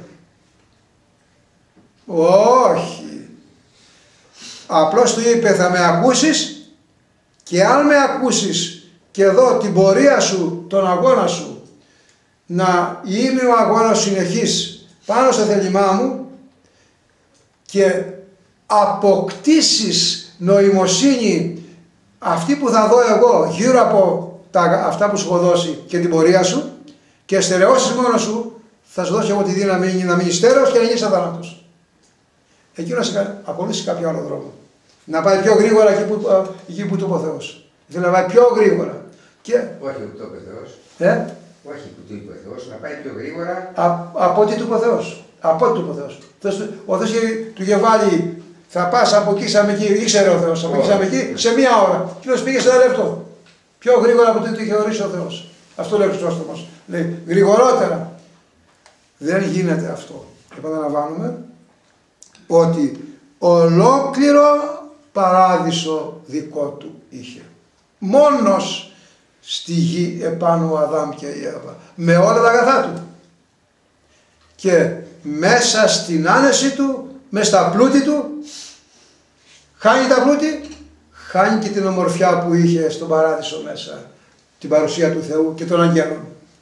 [SPEAKER 1] Όχι. Απλώς του είπε θα με ακούσεις και αν με ακούσεις και δω την πορεία σου, τον αγώνα σου, να είναι ο αγώνας συνεχής πάνω στο θέλημά μου και αποκτήσεις νοημοσύνη αυτή που θα δω εγώ γύρω από τα, αυτά που σου έχω δώσει και την πορεία σου και στερεώσεις μόνο σου, θα σου δώσω εγώ τη δύναμη να μείνεις στέρεος και να γίνεις αθάνατος. Εκείνος να ακολουθήσει κάποιο άλλο δρόμο. Να πάει πιο γρήγορα εκεί που, εκεί που του είπε ο Θεός. Δηλαδή να πάει πιο γρήγορα. Και...
[SPEAKER 5] Όχι που το είπε ο Θεός.
[SPEAKER 1] Ε?
[SPEAKER 5] Όχι που του είπε ο Θεός, να πάει πιο γρήγορα.
[SPEAKER 1] Α, από ό,τι του είπε ο Θεός. Από ό,τι του είπε ο Θεός. Ο Θεός του είχε βάλει, θα πας από εκεί, σαν εκεί, ήξερε ο Θεός, από εκεί, σαν εκεί, σε μία ώρα. Και πήγε σε ένα λεπτό. Πιο γρήγορα από ό,τι του είχε ορίσει ο Θεός. Αυτό λέει ο Χρυσόστομος. Λέει γρηγορότερα. Δεν γίνεται αυτό. Επαναλαμβάνουμε ότι ολόκληρο παράδεισο δικό του είχε. Μόνος στη γη επάνω ο Αδάμ και η Εύα. Με όλα τα αγαθά του. Και μέσα στην άνεση του, μέσα στα πλούτη του, χάνει τα πλούτη, χάνει και την ομορφιά που είχε στον παράδεισο μέσα. Την παρουσία του Θεού και των αγγέλων.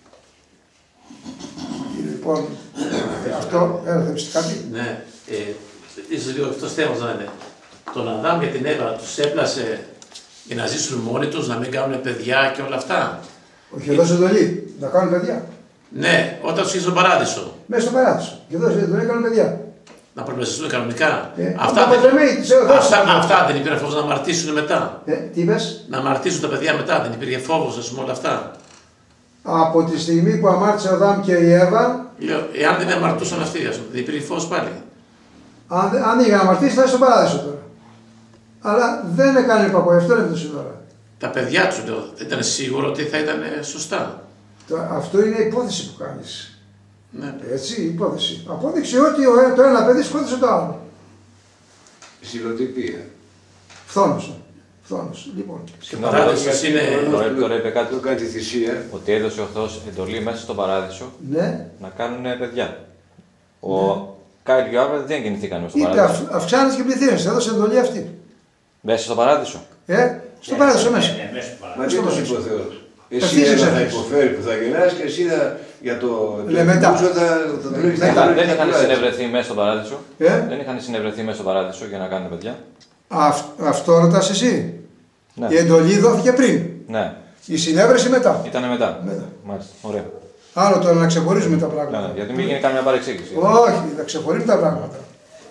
[SPEAKER 1] Λοιπόν, αυτό, έλα, θα πεις κάτι.
[SPEAKER 6] Ναι, ε, ίσως λίγο αυτός θέματος να είναι. Τον Αδάμ και την Εύα τους έπλασε για να ζήσουν μόνοι τους, να μην κάνουν παιδιά και όλα αυτά.
[SPEAKER 1] Όχι, εδώ σε εντολή, να κάνουν παιδιά.
[SPEAKER 6] Ναι, όταν τους είχε στον παράδεισο.
[SPEAKER 1] Μέσα στο παράδεισο. Και εδώ σε εντολή κάνουν παιδιά.
[SPEAKER 6] Να προπλασιαστούν κανονικά.
[SPEAKER 1] Ε,
[SPEAKER 6] αυτά,
[SPEAKER 1] δεν,
[SPEAKER 6] αυτά, αυτά δεν υπήρχε φόβος να αμαρτήσουν μετά.
[SPEAKER 1] Ε, τι είπες?
[SPEAKER 6] Να αμαρτήσουν τα παιδιά μετά, δεν υπήρχε φόβος, ας πούμε όλα αυτά.
[SPEAKER 1] Από τη στιγμή που αμάρτησε ο Αδάμ και η Εύα.
[SPEAKER 6] Λέω, εάν δεν αμαρτούσαν αυτοί, ας πούμε, δεν υπήρχε φόβος πάλι.
[SPEAKER 1] Αν, αν είχαν αμαρτήσει θα ήταν στον παράδεισο τώρα. Αλλά δεν έκανε παπό, αυτό είναι το σύνορα.
[SPEAKER 6] Τα παιδιά του λέω, ήταν σίγουρο ότι θα ήταν σωστά.
[SPEAKER 1] Το, αυτό είναι η υπόθεση που κάνεις.
[SPEAKER 6] Ναι.
[SPEAKER 1] Έτσι, υπόθεση. Απόδειξε ότι ο, το ένα παιδί σκότωσε το άλλο.
[SPEAKER 2] Συλλοτυπία.
[SPEAKER 1] Φθόνος. Φθόνος. Λοιπόν.
[SPEAKER 6] Και παράδεισος είναι.
[SPEAKER 7] Τώρα είπε κάτι.
[SPEAKER 2] Το κάνει τη θυσία.
[SPEAKER 7] Ότι έδωσε ο Θεός εντολή μέσα στον παράδεισο
[SPEAKER 1] Ναι.
[SPEAKER 7] να κάνουν παιδιά. Ο Κάιν και ο Άβελ δεν γεννηθήκαν μέσα στον
[SPEAKER 1] Είπε
[SPEAKER 7] παράδεισο.
[SPEAKER 1] αυ, αυξάνεις και πληθύνεις. Έδωσε εντολή αυτή.
[SPEAKER 7] Μέσα στον παράδεισο.
[SPEAKER 1] Ε, στον παράδεισο μέσα.
[SPEAKER 2] Μα τι μας είπε ο Θεός. Εσύ
[SPEAKER 1] Ευθύς
[SPEAKER 2] θα
[SPEAKER 1] εξαρτήσεις.
[SPEAKER 2] υποφέρει που θα γελάς και εσύ θα, για το
[SPEAKER 1] Λέει μετά.
[SPEAKER 2] πούσο θα, θα τον έχεις
[SPEAKER 7] Δεν,
[SPEAKER 2] να
[SPEAKER 7] δεν είχαν συνευρεθεί μέσα στον παράδεισο.
[SPEAKER 1] Ε?
[SPEAKER 7] Δεν είχαν συνευρεθεί μέσα στον παράδεισο για να κάνουν παιδιά.
[SPEAKER 1] Αυ, αυτό ρωτάς εσύ.
[SPEAKER 7] Ναι.
[SPEAKER 1] Η εντολή δόθηκε πριν.
[SPEAKER 7] Ναι.
[SPEAKER 1] Η συνέβρεση μετά.
[SPEAKER 7] Ήτανε μετά.
[SPEAKER 1] Μετά.
[SPEAKER 7] Μάλιστα. Ωραία.
[SPEAKER 1] Άλλο τώρα να ξεχωρίζουμε τα
[SPEAKER 7] Ναι,
[SPEAKER 1] πράγματα.
[SPEAKER 7] ναι. Γιατί μην γίνει καμιά παρεξήγηση.
[SPEAKER 1] Όχι, να ξεχωρίζουμε τα πράγματα.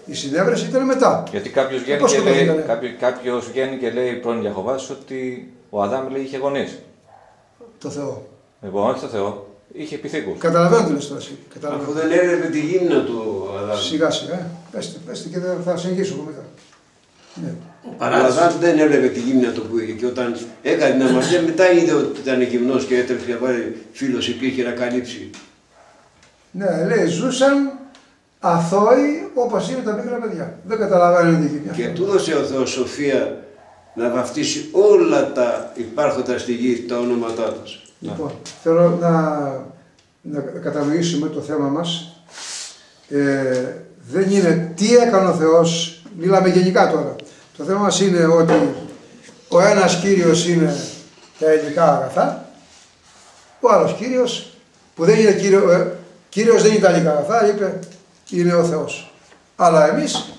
[SPEAKER 1] Η συνέβρεση ήταν μετά.
[SPEAKER 7] Γιατί κάποιος βγαίνει,
[SPEAKER 1] πώς
[SPEAKER 7] και λέει,
[SPEAKER 1] σκοτώθηκανε?
[SPEAKER 7] κάποιο, κάποιος βγαίνει και λέει πρώην Ιαχωβάς ότι ο Αδάμ λέει είχε γονείς.
[SPEAKER 1] Το Θεό.
[SPEAKER 7] Λοιπόν, όχι το Θεό, είχε επιθήκους.
[SPEAKER 1] Καταλαβαίνω τι λες τώρα εσύ. Καταλαβαίνω.
[SPEAKER 2] Αφού δεν έβλεπε τη γύμνα του Αδάμ.
[SPEAKER 1] Σιγά σιγά. ε. Πέστε, πέστε και θα, θα συνεχίσω εγώ μετά. Ναι.
[SPEAKER 6] Ο
[SPEAKER 2] Ο
[SPEAKER 6] παράδεισος.
[SPEAKER 2] Αδάμ δεν έβλεπε τη γύμνα του που είχε και όταν έκανε την αμαρτία μετά είδε ότι ήταν γυμνός και έτρεξε και βάλει φίλος υπήρχε να καλύψει.
[SPEAKER 1] Ναι, λέει, ζούσαν αθώοι όπως είναι τα μικρά παιδιά. Δεν καταλαβαίνουν τι γίνεται.
[SPEAKER 2] Και του έδωσε ο Θεός σοφία να βαφτίσει όλα τα υπάρχοντα στη γη, τα ονόματά τους.
[SPEAKER 1] Λοιπόν, θέλω να, να κατανοήσουμε το θέμα μας. Ε, δεν είναι τι έκανε ο Θεός, μιλάμε γενικά τώρα. Το θέμα μας είναι ότι ο ένας Κύριος είναι τα υλικά αγαθά, ο άλλος Κύριος που δεν είναι κύριο, ε, Κύριος δεν είναι τα υλικά αγαθά, είπε είναι ο Θεός. Αλλά εμείς,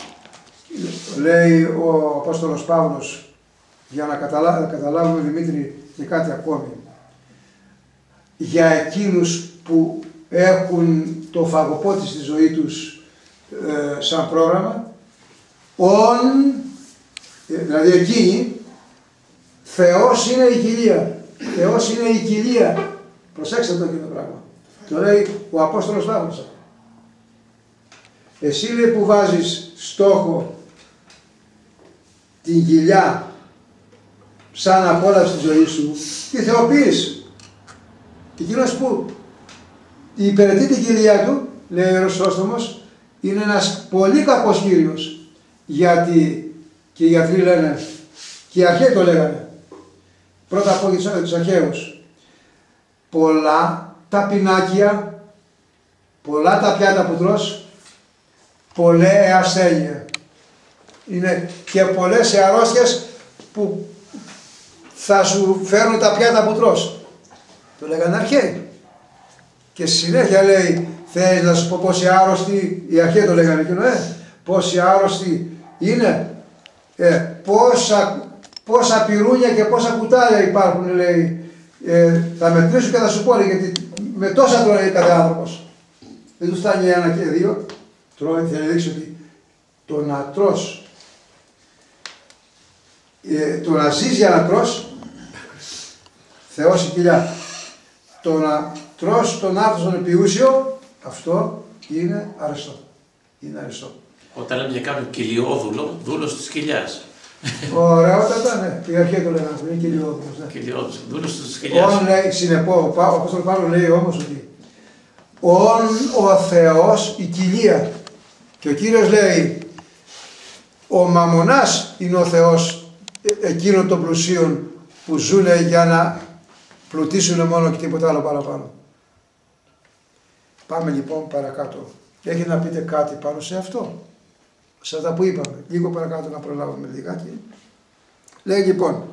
[SPEAKER 1] λέει ο Απόστολος Παύλος, για να, καταλά, να καταλάβουμε Δημήτρη και κάτι ακόμη, για εκείνους που έχουν το φαγοπότη στη ζωή τους ε, σαν πρόγραμμα, ον, δηλαδή εκείνοι, Θεός είναι η κοιλία. Θεός είναι η κοιλία. Προσέξτε το εκείνο το πράγμα. Το λέει ο Απόστολος Παύλος. Εσύ λέει που βάζεις στόχο την κοιλιά σαν απόλαυση της ζωής σου, τη θεοποιείς. Εκείνος που υπηρετεί την κοιλιά του, λέει ο Ιερός Χρυσόστομος, είναι ένας πολύ κακός Κύριος. Γιατί και οι γιατροί λένε, και οι αρχαίοι το λέγανε, πρώτα από τους αρχαίους, πολλά τα πινάκια, πολλά τα πιάτα που τρως, πολλέ ασθένεια. Είναι και πολλές αρρώστιες που θα σου φέρουν τα πιάτα που τρως. Το λέγανε αρχαίοι. Και στη συνέχεια λέει, θέλεις να σου πω πόσοι άρρωστοι, οι αρχαίοι το λέγανε εκείνο, ε, πόσοι άρρωστοι είναι, ε, πόσα, πόσα πυρούνια και πόσα κουτάλια υπάρχουν, λέει, ε, θα μετρήσω και θα σου πω, λέει, γιατί με τόσα τρώει κάθε άνθρωπος. Δεν του φτάνει ένα και δύο, τρώει, θέλει να δείξει ότι το να τρως, ε, το να ζεις για να τρως, Θεός η κοιλιά, το να τρως τον άνθρωπο επιούσιο, αυτό είναι αρεστό. Είναι αρεστό.
[SPEAKER 6] Όταν λέμε για κάποιον κοιλιόδουλο, δούλος της κοιλιάς.
[SPEAKER 1] Ωραιότατα, ναι. Η αρχαία το λέγανε, είναι κοιλιόδουλος. Ναι.
[SPEAKER 6] Κοιλιόδουλος, δούλος της κοιλιάς.
[SPEAKER 1] Όν λέει, συνεπώ, ο Απόστολος Παύλος λέει όμως ότι όν ο Θεός η κοιλία. Και ο Κύριος λέει, ο Μαμωνάς είναι ο Θεός εκείνων των πλουσίων που ζουν για να πλουτίσουν μόνο και τίποτα άλλο παραπάνω. Πάμε λοιπόν παρακάτω. Έχετε να πείτε κάτι πάνω σε αυτό, σε αυτά που είπαμε, λίγο παρακάτω να προλάβουμε λιγάκι. Λέει λοιπόν,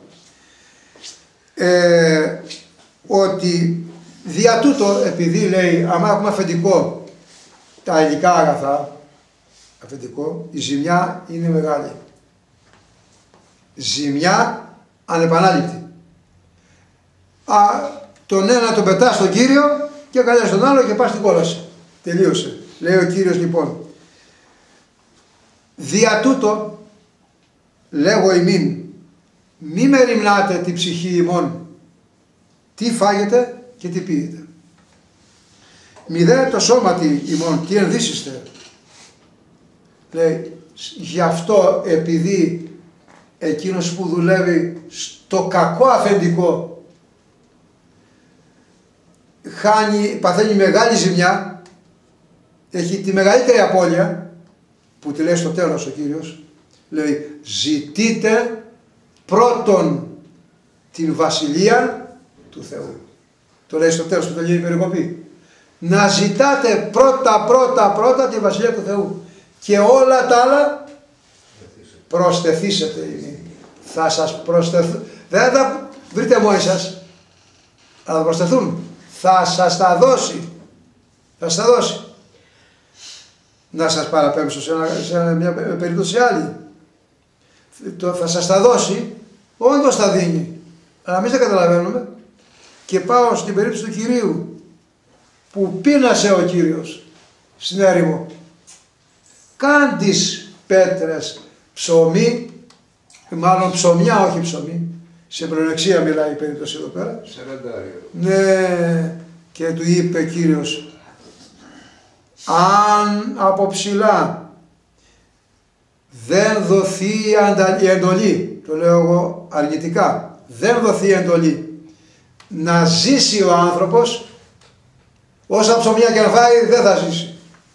[SPEAKER 1] ε, ότι δια τούτο, επειδή λέει, άμα έχουμε αφεντικό τα υλικά αγαθά, αφεντικό, η ζημιά είναι μεγάλη. Ζημιά ανεπανάληπτη. Α, τον ένα τον πετά στον Κύριο και καλέσει τον άλλο και πας στην κόλαση. Τελείωσε. Λέει ο Κύριος λοιπόν, δια τούτο λέγω ημίν, μη μεριμνάτε τη ψυχή ημών, τι φάγετε και τι πίνετε. Μη δε το σώματι ημών, τι ενδύσιστε. Λέει, γι' αυτό επειδή εκείνος που δουλεύει στο κακό αφεντικό χάνει, παθαίνει μεγάλη ζημιά, έχει τη μεγαλύτερη απώλεια, που τη λέει στο τέλος ο Κύριος, λέει ζητείτε πρώτον την βασιλεία του Θεού. Το λέει στο τέλος που τελειώνει η περικοπή. Να ζητάτε πρώτα πρώτα πρώτα τη βασιλεία του Θεού και όλα τα άλλα προσθεθήσετε. Θα σας προσθεθούν. Δεν θα βρείτε μόνοι σας, αλλά θα προσθεθούν. Θα σας τα δώσει. Θα σας τα δώσει. Να σας παραπέμψω σε, ένα, σε μια περίπτωση άλλη. Το, θα σας τα δώσει, όντως τα δίνει. Αλλά εμείς δεν καταλαβαίνουμε. Και πάω στην περίπτωση του Κυρίου, που πείνασε ο Κύριος στην έρημο. καν τις πέτρες ψωμί, μάλλον ψωμιά, όχι ψωμί, σε προνεξία μιλάει η περίπτωση εδώ πέρα.
[SPEAKER 2] Σαραντάριο.
[SPEAKER 1] Ναι, και του είπε Κύριος, αν από ψηλά δεν δοθεί η εντολή, το λέω εγώ αργητικά, δεν δοθεί η εντολή να ζήσει ο άνθρωπος, όσα ψωμιά και να φάει δεν θα ζήσει.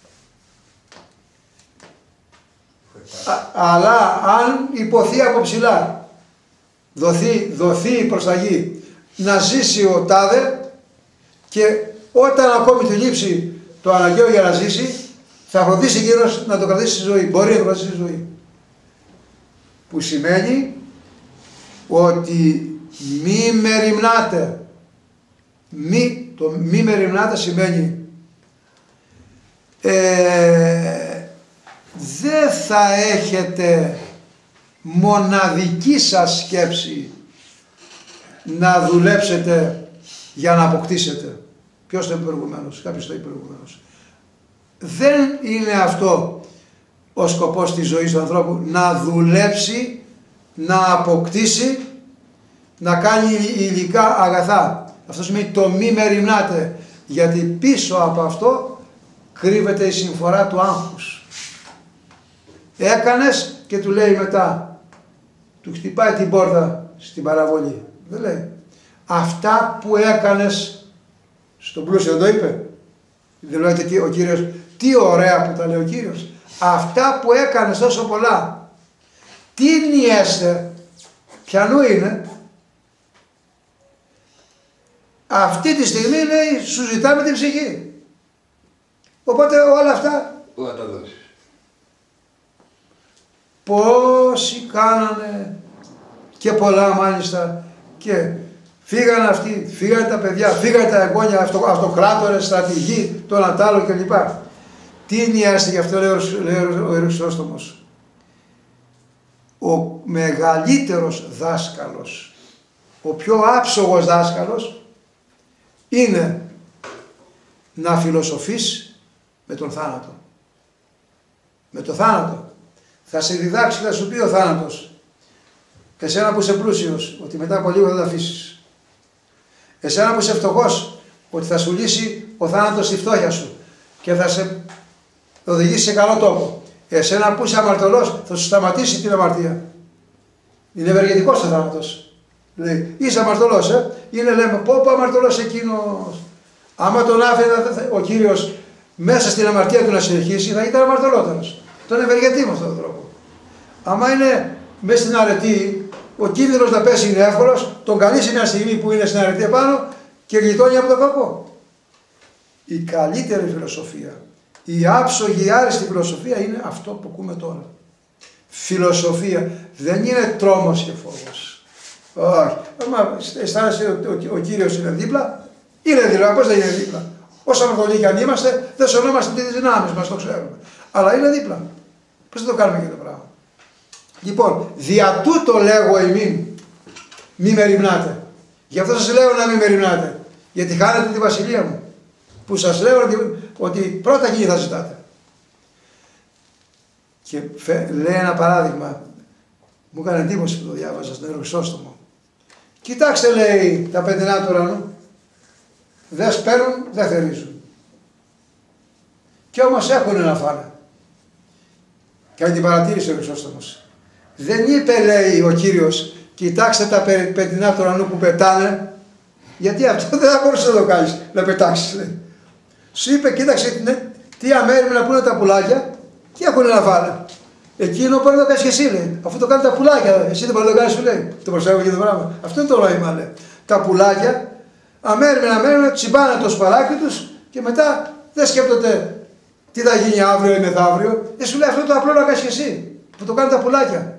[SPEAKER 1] Α, αλλά αν υποθεί από ψηλά, δοθεί, δοθεί η προσταγή να ζήσει ο τάδε και όταν ακόμη του λείψει το αναγκαίο για να ζήσει, θα φροντίσει εκείνος να το κρατήσει στη ζωή. Μπορεί να το κρατήσει στη ζωή. Που σημαίνει ότι μη μεριμνάτε. Μη, το μη μεριμνάτε σημαίνει ε, δεν θα έχετε μοναδική σας σκέψη να δουλέψετε για να αποκτήσετε. Ποιος το είπε προηγουμένως, κάποιος το είπε προηγουμένως. Δεν είναι αυτό ο σκοπός της ζωής του ανθρώπου, να δουλέψει, να αποκτήσει, να κάνει υλικά αγαθά. Αυτό σημαίνει το μη μεριμνάτε, γιατί πίσω από αυτό κρύβεται η συμφορά του άγχους. Έκανες και του λέει μετά, του χτυπάει την πόρτα στην παραβολή. Δεν λέει, αυτά που έκανες στον πλούσιο, το είπε. Δεν λέει ο Κύριος, τι ωραία που τα λέει ο Κύριος. Αυτά που έκανες τόσο πολλά, τι νοιέστε, ποιανού είναι. Αυτή τη στιγμή λέει, σου ζητάμε την ψυχή. Οπότε όλα αυτά
[SPEAKER 2] Πού θα τα δώσεις.
[SPEAKER 1] πόσοι κάνανε και πολλά μάλιστα και φύγανε αυτοί, φύγανε τα παιδιά, φύγανε τα εγγόνια, αυτο, αυτοκράτορες, στρατηγοί, το ένα τ' άλλο κλπ. Τι νοιάζεται γι' αυτό, λέει ο Χρυσόστομος. Ο μεγαλύτερος δάσκαλος, ο πιο άψογος δάσκαλος είναι να φιλοσοφείς με τον θάνατο. Με το θάνατο. Θα σε διδάξει, θα σου πει ο θάνατος. Εσένα που είσαι πλούσιος, ότι μετά από λίγο θα τα αφήσεις. Εσένα που είσαι φτωχός, ότι θα σου λύσει ο θάνατος τη φτώχεια σου και θα σε οδηγήσει σε καλό τόπο. Εσένα που είσαι αμαρτωλός, θα σου σταματήσει την αμαρτία. Είναι ευεργετικός ο θάνατος. Λέει, είσαι αμαρτωλός, ε. Είναι, λέμε, πω πω αμαρτωλός εκείνος. Άμα τον άφηνε ο Κύριος μέσα στην αμαρτία του να συνεχίσει, θα ήταν αμαρτωλότερος. Τον ευεργετεί με αυτόν τον τρόπο. Άμα είναι μέσα στην αρετή, ο κίνδυνος να πέσει είναι εύκολος, τον καλείς μια στιγμή που είναι στην αρετή επάνω και γλιτώνει από το κακό. Η καλύτερη φιλοσοφία, η άψογη, η άριστη φιλοσοφία είναι αυτό που ακούμε τώρα. Φιλοσοφία δεν είναι τρόμος και φόβος. Όχι. Άμα αισθάνεσαι ότι ο, ο, ο Κύριος είναι δίπλα, είναι δίπλα. Πώς δεν είναι δίπλα. Όσο αμαρτωλοί κι αν είμαστε, δεν σωνόμαστε τις δυνάμεις μας, το ξέρουμε. Αλλά είναι δίπλα. Πώς δεν το κάνουμε και το πράγμα. Λοιπόν, δια τούτο λέγω εμήν, μη μεριμνάτε. Γι' αυτό σας λέω να μη μεριμνάτε. Γιατί χάνετε τη βασιλεία μου. Που σας λέω ότι, ότι πρώτα εκείνη θα ζητάτε. Και λέει ένα παράδειγμα, μου έκανε εντύπωση που το διάβαζα στον Χρυσόστομο. Κοιτάξτε, λέει, τα πεντενά του ουρανού. Δεν σπέρνουν, δεν θερίζουν. Και όμως έχουν να φάνε. Και αν την παρατήρησε ο Χρυσόστομος. Δεν είπε, λέει ο Κύριος, κοιτάξτε τα πεντενά του ουρανού που πετάνε, γιατί αυτό δεν θα μπορούσε να το κάνεις, να πετάξεις, λέει. Σου είπε, κοίταξε, ναι, τι αμέριμνα που είναι τα πουλάκια και έχουν να φάνε. Εκείνο μπορεί να το κάνεις και εσύ, λέει. Αφού το κάνουν τα πουλάκια, εσύ δεν μπορεί να το κάνεις, σου λέει. Το προσέχω και το πράγμα. Αυτό είναι το νόημα, λέει. Τα πουλάκια, αμέριμνα, αμέριμνα, τσιμπάνε το σπαράκι τους και μετά δεν σκέπτονται τι θα γίνει αύριο ή μεθαύριο. Και σου λέει αυτό το απλό να κάνεις και εσύ, που το κάνουν τα πουλάκια.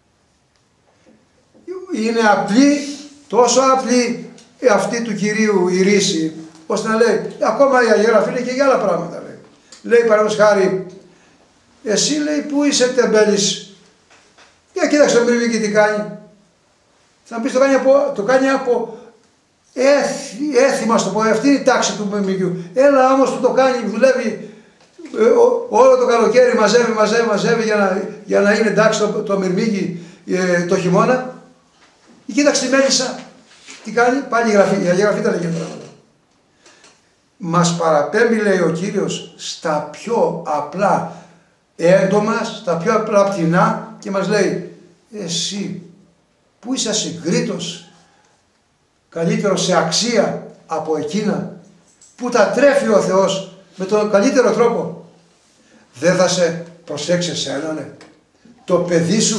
[SPEAKER 1] Είναι απλή, τόσο απλή αυτή του Κυρίου η ρίση, ώστε να λέει, ακόμα η Αγία Γραφή λέει και για άλλα πράγματα. Λέει, λέει παραδείγματος χάρη, εσύ, λέει, που είσαι τεμπέλης, για κοίταξε το μυρμήγκι τι κάνει. Θα μου πεις το κάνει από, το κάνει από έθι, έθιμα, στο πω, αυτή είναι η τάξη του μυρμήγκιου. Έλα όμως που το κάνει, δουλεύει όλο το καλοκαίρι μαζεύει, μαζεύει, μαζεύει για να, για να είναι εντάξει το, το μυρμήγκι ε, το χειμώνα. Κοίταξε τη μέλισσα. Τι κάνει, πάλι γραφή, για γραφή τα λέγεται πράγματα. Μας παραπέμπει, λέει ο Κύριος, στα πιο απλά έντομα, στα πιο απλά πτηνά και μας λέει, εσύ που είσαι συγκρίτος, καλύτερο σε αξία από εκείνα που τα τρέφει ο Θεός με τον καλύτερο τρόπο, δεν θα σε προσέξει εσένα, ναι, το παιδί σου,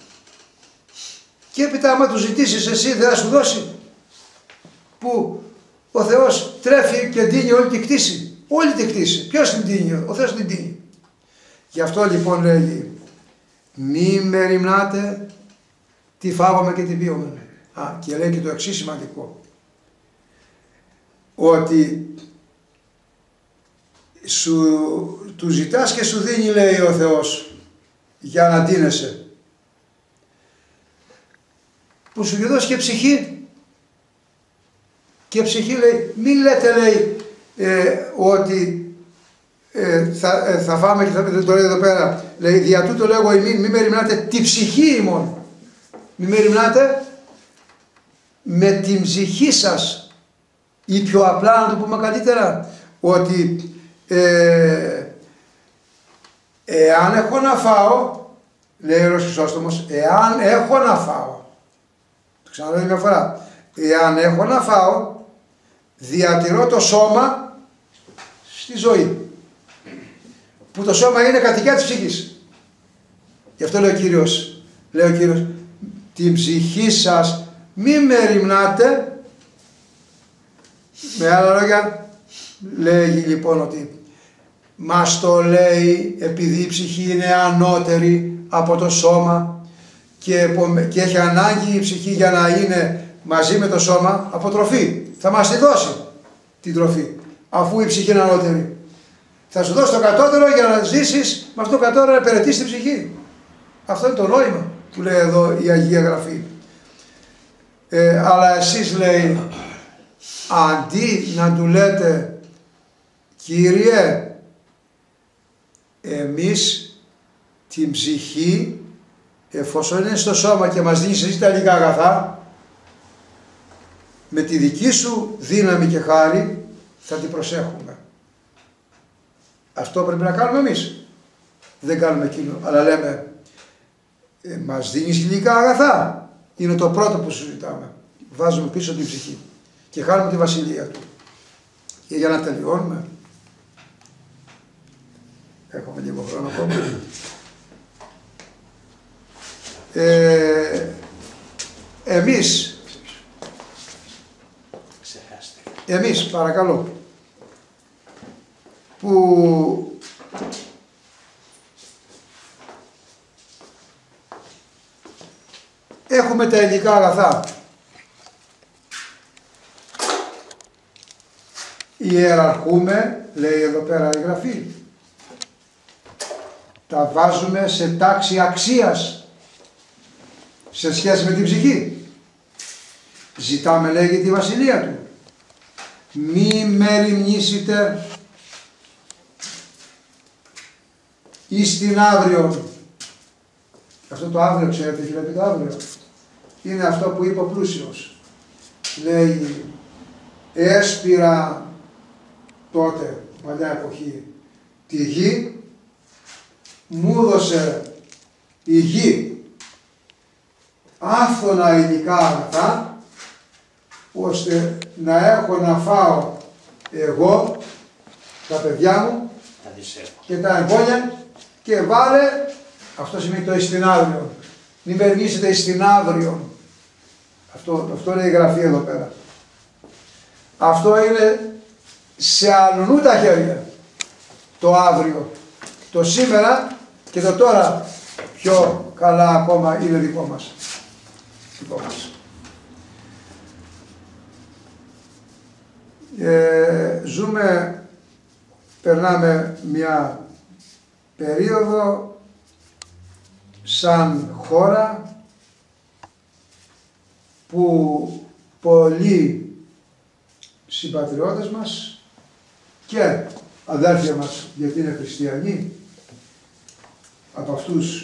[SPEAKER 1] και έπειτα άμα του ζητήσεις εσύ δεν θα σου δώσει, που ο Θεός τρέφει και ντύνει όλη τη κτήση, όλη τη κτήση. Ποιος την ντύνει? Ο Θεός την ντύνει. Γι' αυτό λοιπόν λέει, μη μεριμνάτε τι φάγαμε και τι πίωμε. Α, και λέει και το εξής σημαντικό, ότι σου, του ζητάς και σου δίνει, λέει ο Θεός, για να ντύνεσαι, που σου δώσει και ψυχή. Και ψυχή, λέει, μην λέτε, λέει, ε, ότι ε, θα, ε, θα φάμε και θα δεν το λέει εδώ πέρα, λέει, δια τούτο λέγω ημίν, μην μεριμνάτε τη ψυχή ημών. Μην μεριμνάτε με την ψυχή σας, ή πιο απλά να το πούμε καλύτερα, ότι ε, εάν έχω να φάω, λέει ο Ιερός Χρυσόστομος, εάν έχω να φάω, το ξαναλέω μια φορά, εάν έχω να φάω, διατηρώ το σώμα στη ζωή, που το σώμα είναι κατοικία της ψυχής. Γι' αυτό λέει ο Κύριος, λέει ο Κύριος, την ψυχή σας μη μεριμνάτε. Με άλλα λόγια, λέγει λοιπόν ότι μας το λέει επειδή η ψυχή είναι ανώτερη από το σώμα και, και έχει ανάγκη η ψυχή για να είναι μαζί με το σώμα από τροφή. Θα μας τη δώσει την τροφή, αφού η ψυχή είναι ανώτερη. Θα σου δώσει το κατώτερο για να ζήσεις με αυτό το κατώτερο, να υπηρετείς την ψυχή. Αυτό είναι το νόημα που λέει εδώ η Αγία Γραφή. Ε, αλλά εσείς, λέει, αντί να του λέτε, Κύριε, εμείς την ψυχή, εφόσον είναι στο σώμα και μας δίνεις εσύ τα υλικά αγαθά, με τη δική σου δύναμη και χάρη θα την προσέχουμε. Αυτό πρέπει να κάνουμε εμείς. Δεν κάνουμε εκείνο, αλλά λέμε, ε, μας δίνεις υλικά αγαθά. Είναι το πρώτο που συζητάμε. Βάζουμε πίσω την ψυχή και χάνουμε τη βασιλεία του. Και για να τελειώνουμε, έχουμε λίγο χρόνο ακόμα. Ε, εμείς Εμείς, παρακαλώ, που έχουμε τα υλικά αγαθά, ιεραρχούμε, λέει εδώ πέρα η Γραφή, τα βάζουμε σε τάξη αξίας σε σχέση με την ψυχή. Ζητάμε, λέγει, τη βασιλεία του. Μη μεριμνήσετε εις την αύριο. Αυτό το αύριο, ξέρετε, τι το αύριο? Είναι αυτό που είπε ο πλούσιος. Λέει, έσπηρα τότε, παλιά εποχή, τη γη, μου έδωσε η γη άφθονα υλικά αγαθά, ώστε να έχω να φάω εγώ, τα παιδιά μου και τα εγγόνια, και βάλε, αυτό σημαίνει το εις την αύριο. Μην μεριμνήσετε εις την αύριο. Αυτό, αυτό είναι η Γραφή εδώ πέρα. Αυτό είναι σε αλλού τα χέρια. Το αύριο. Το σήμερα και το τώρα πιο καλά ακόμα είναι δικό μας. Δικό μας. Ε, ζούμε, περνάμε μια περίοδο σαν χώρα που πολλοί συμπατριώτες μας και αδέρφια μας γιατί είναι χριστιανοί, από αυτούς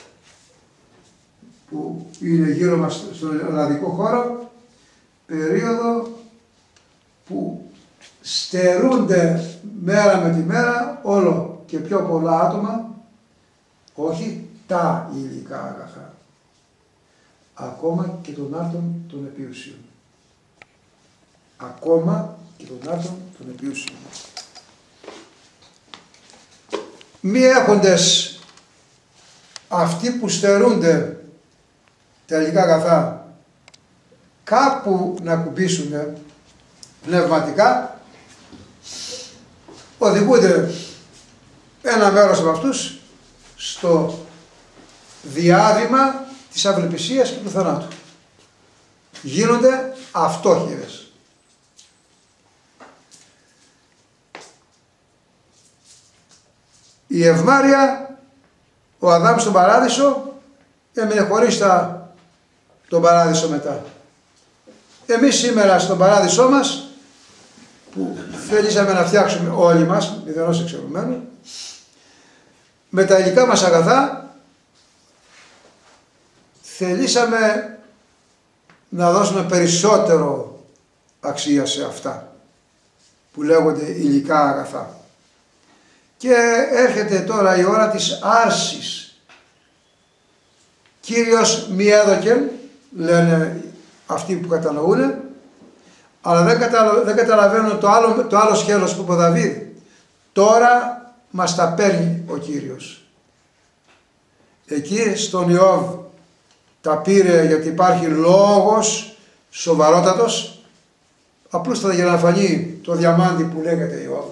[SPEAKER 1] που είναι γύρω μας στον ελλαδικό χώρο, περίοδο που στερούνται μέρα με τη μέρα όλο και πιο πολλά άτομα, όχι τα υλικά αγαθά, ακόμα και των άρτων των επίουσιων. Ακόμα και των άρτων των επίουσιων. Μη έχοντες αυτοί που στερούνται τα υλικά αγαθά κάπου να κουμπίσουν πνευματικά, οδηγούνται ένα μέρος από αυτούς στο διάδημα της αυλεπισίας και του θανάτου. Γίνονται αυτόχειρες. Η ευμάρεια, ο Αδάμ στον παράδεισο έμεινε χωρίς τα, τον παράδεισο μετά. Εμείς σήμερα στον παράδεισό μας, που θέλησαμε να φτιάξουμε όλοι μας, μηδενός εξαιρουμένου, με τα υλικά μας αγαθά, θελήσαμε να δώσουμε περισσότερο αξία σε αυτά που λέγονται υλικά αγαθά. Και έρχεται τώρα η ώρα της άρσης. Κύριος μη έδωκεν, λένε αυτοί που κατανοούν, αλλά δεν, καταλα... δεν καταλαβαίνουν το άλλο, το άλλο σκέλος που είπε ο Δαβίδ. Τώρα μας τα παίρνει ο Κύριος. Εκεί στον Ιώβ τα πήρε γιατί υπάρχει λόγος σοβαρότατος, απλούστατα για να φανεί το διαμάντι που λέγεται Ιώβ,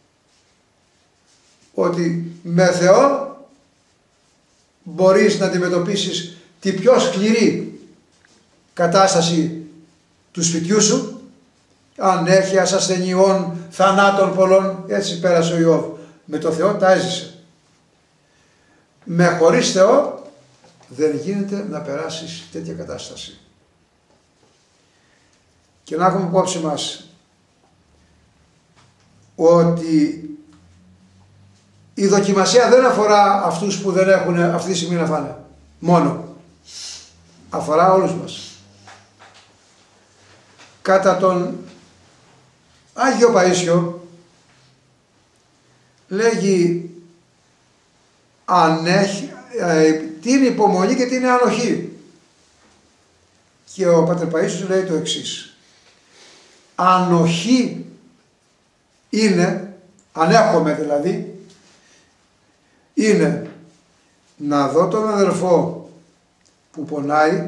[SPEAKER 1] ότι με Θεό μπορείς να αντιμετωπίσεις τη πιο σκληρή κατάσταση του σπιτιού σου, ανέχειας, ασθενειών, θανάτων πολλών. Έτσι πέρασε ο Ιώβ. Με το Θεό τα έζησε. Με χωρίς Θεό δεν γίνεται να περάσεις τέτοια κατάσταση. Και να έχουμε υπόψη μας ότι η δοκιμασία δεν αφορά αυτούς που δεν έχουν αυτή τη στιγμή να φάνε. Μόνο. Αφορά όλους μας. Κατά τον Άγιο Παΐσιο λέγει ανέχει, ε, τι είναι υπομονή και τι είναι ανοχή. Και ο Πατέρ Παΐσιος λέει το εξής. Ανοχή είναι, ανέχομαι δηλαδή, είναι να δω τον αδερφό που πονάει,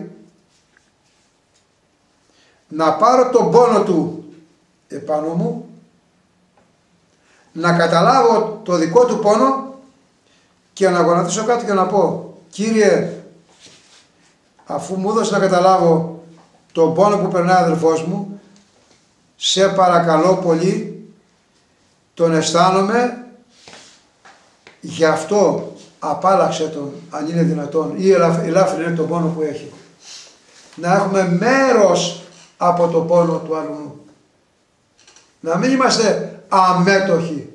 [SPEAKER 1] να πάρω τον πόνο του επάνω μου, να καταλάβω το δικό του πόνο και να γονατίσω κάτω και να πω, Κύριε, αφού μου έδωσε να καταλάβω τον πόνο που περνάει ο αδερφός μου, σε παρακαλώ πολύ, τον αισθάνομαι, γι' αυτό απάλαξε τον, αν είναι δυνατόν, ή ελάφρυνε τον πόνο που έχει. Να έχουμε μέρος από το πόνο του άλλου. Να μην είμαστε αμέτωχοι.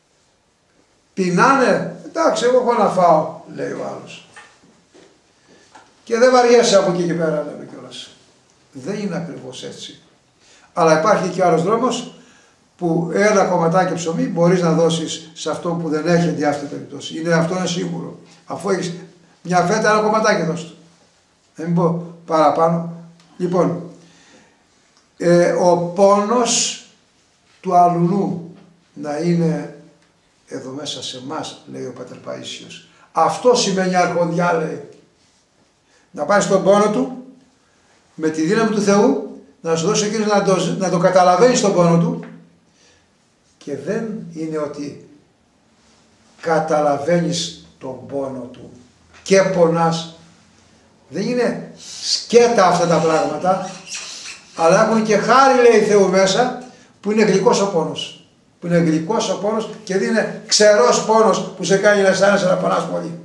[SPEAKER 1] Πεινάνε, εντάξει, εγώ έχω να φάω, λέει ο άλλος. Και δεν βαριέσαι από εκεί και πέρα, λέμε κιόλας. Δεν είναι ακριβώς έτσι. Αλλά υπάρχει και άλλος δρόμος που ένα κομματάκι ψωμί μπορείς να δώσεις σε αυτόν που δεν έχει ενδιάφτη περιπτώσει. Είναι, αυτό είναι σίγουρο. Αφού έχεις μια φέτα, ένα κομματάκι δώσ' του. Δεν πω παραπάνω. Λοιπόν, ε, ο πόνος του αλουνού να είναι εδώ μέσα σε εμάς, λέει ο Πατέρ Παΐσιος. Αυτό σημαίνει αρχοντιά, λέει. Να πάει στον πόνο του, με τη δύναμη του Θεού, να σου δώσει εκείνος να το, να το καταλαβαίνεις τον πόνο του, και δεν είναι ότι καταλαβαίνεις τον πόνο του και πονάς. Δεν είναι σκέτα αυτά τα πράγματα, αλλά έχουν και χάρη, λέει, Θεού μέσα, που είναι γλυκός ο πόνος. Που είναι γλυκός ο πόνος και δεν είναι ξερός πόνος που σε κάνει να αισθάνεσαι να πονάς πολύ.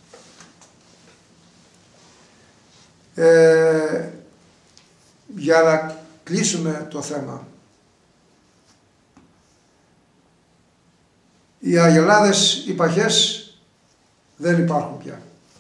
[SPEAKER 1] Ε, για να κλείσουμε το θέμα. Οι αγελάδες, οι παχές δεν υπάρχουν πια.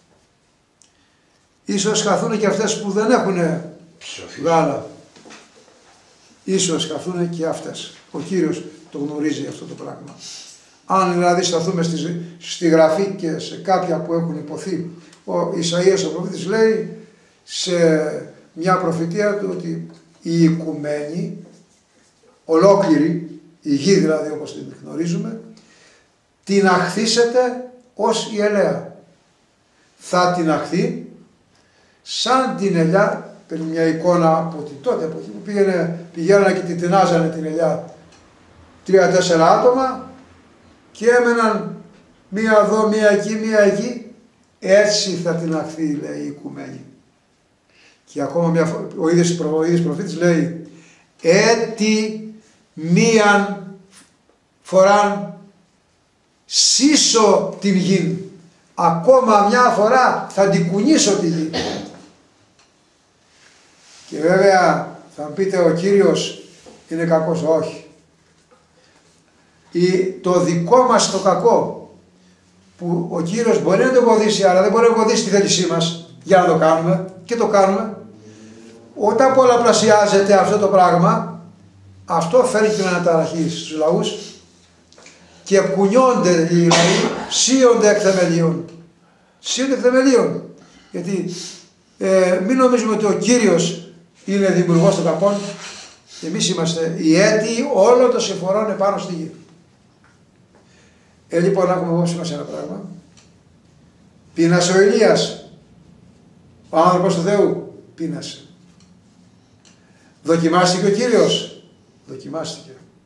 [SPEAKER 1] Ίσως χαθούν και αυτές που δεν έχουν γάλα. Ίσως χαθούν και αυτές. Ο Κύριος το γνωρίζει αυτό το πράγμα. Αν δηλαδή σταθούμε στη, στη γραφή και σε κάποια που έχουν υποθεί, ο Ισαΐας ο προφήτης λέει σε μια προφητεία του ότι οι οικουμένοι, ολόκληρη, η γη δηλαδή όπως την γνωρίζουμε, την αχθήσετε ως η ελαία. Θα την αχθεί σαν την ελιά, παίρνει μια εικόνα από την τότε εποχή που πήγαινε, πηγαίνανε και την τεινάζανε την ελιά τρία-τέσσερα άτομα και έμεναν μία εδώ, μία εκεί, μία εκεί. Έτσι θα την αχθεί, λέει η οικουμένη. Και ακόμα μια, ο ίδιος, ο ίδιος προφήτης λέει έτι μίαν φοράν σύσω την γη. Ακόμα μια φορά θα την κουνήσω τη γη. Και βέβαια θα μου πείτε ο Κύριος είναι κακός. Όχι. Ή το δικό μας το κακό που ο Κύριος μπορεί να το εμποδίσει, αλλά δεν μπορεί να εμποδίσει τη θέλησή μας για να το κάνουμε και το κάνουμε. Όταν πολλαπλασιάζεται αυτό το πράγμα, αυτό φέρνει την αναταραχή στους λαούς και κουνιόνται οι λαοί, σύονται εκ θεμελίων. Σύονται εκ θεμελίων. Γιατί ε, μην νομίζουμε ότι ο Κύριος είναι δημιουργός των κακών. Εμείς είμαστε οι αίτιοι όλων των συμφορών επάνω στη γη. Ε, λοιπόν, να έχουμε υπόψη μας ένα πράγμα. Πείνασε ο Ηλίας, ο άνθρωπος του Θεού, πείνασε. Δοκιμάστηκε ο Κύριος, δοκιμάστηκε.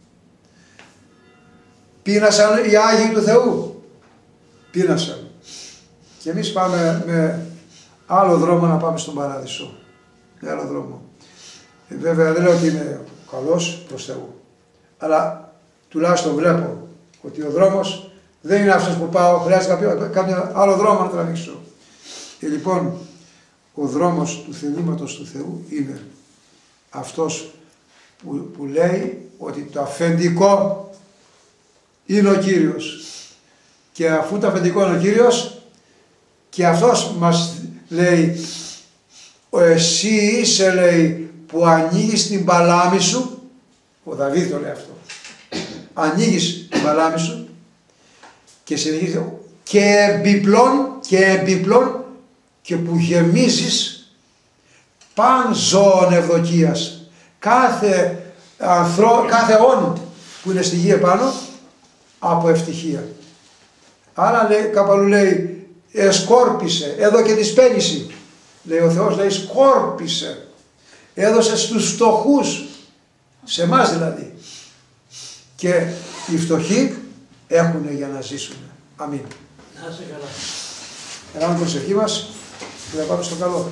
[SPEAKER 1] Πείνασαν οι Άγιοι του Θεού, πείνασαν. Και εμείς πάμε με άλλο δρόμο να πάμε στον Παράδεισο. Με άλλο δρόμο. Ε, βέβαια δεν λέω ότι είμαι καλός προς Θεού, αλλά τουλάχιστον βλέπω ότι ο δρόμος δεν είναι αυτός που πάω, χρειάζεται κάποιο, κάποιο άλλο δρόμο να τραβήξω. Και λοιπόν, ο δρόμος του θελήματος του Θεού είναι αυτός που, που λέει ότι το αφεντικό είναι ο Κύριος. Και αφού το αφεντικό είναι ο Κύριος, και αυτός μας λέει, εσύ είσαι, λέει, που ανοίγεις την παλάμη σου, ο Δαβίδ το λέει αυτό, ανοίγεις την παλάμη σου και συνεχίζει και επιπλών και επιπλών και που γεμίζεις παν ζώων ευδοκίας. Κάθε, ανθρω... κάθε όν που είναι στη γη επάνω από ευτυχία. Άρα λέει, κάπου αλλού λέει εσκόρπισε, εδώ και της πέληση. Λέει ο Θεός, λέει σκόρπισε, έδωσε στους φτωχούς, σε εμάς δηλαδή. Και οι φτωχοί έχουν για να ζήσουν. Αμήν.
[SPEAKER 4] Να είσαι καλά.
[SPEAKER 1] Ελάμε την προσευχή μας και να πάμε στο καλό.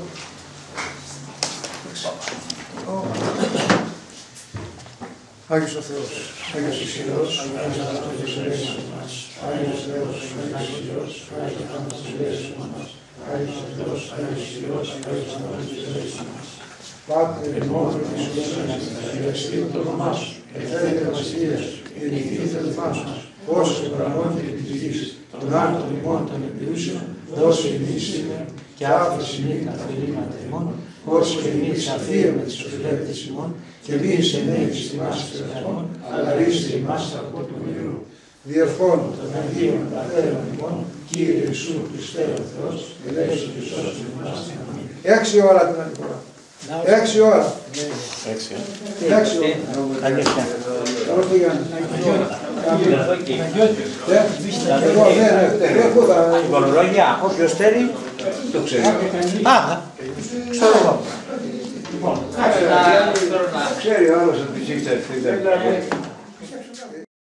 [SPEAKER 1] Άγιος ο Θεός, Άγιος ο Υψηλός, Άγιος ο Θεός, Άγιος ο Θεός, Άγιος ο Θεός, Άγιος ο Θεός, Άγιος ο Θεός, Άγιος ο Θεός, Άγιος ο Θεός, Πάτερ ημών, ευχαριστείτε το όνομά σου, εφέρετε βασιλείας σου, γεννηθείτε το φάσμα σου, όσο το ουρανό και της γης, των άρτων ημών των επιούσεων, δώσε ημείς σήμερα, και άφησε ημί τα θελήματα ημών, όσο και εμείς αφίεμε τις οφειλέτες ημών, και μη εισενέχεις ημάς της ερασμών, αλλά ρίστε ημάς από του ονειρού. Διερχόν των Αγίων Πατέρων ημών, Κύριε Ιησού Χριστέ ο Θεός, ελέγχει και σώσου ημάς. Έξι ώρα την άλλη φορά. Έξι ώρα.
[SPEAKER 7] Έξι.
[SPEAKER 1] Έξι ώρα. Καλώς πήγανε.
[SPEAKER 3] Υπολογία, όποιος θέλει,
[SPEAKER 2] Το ξέρω.
[SPEAKER 3] Α, ξέρω εγώ.
[SPEAKER 2] Ξέρει ο άλλος ότι ζήτησε ευθύντα.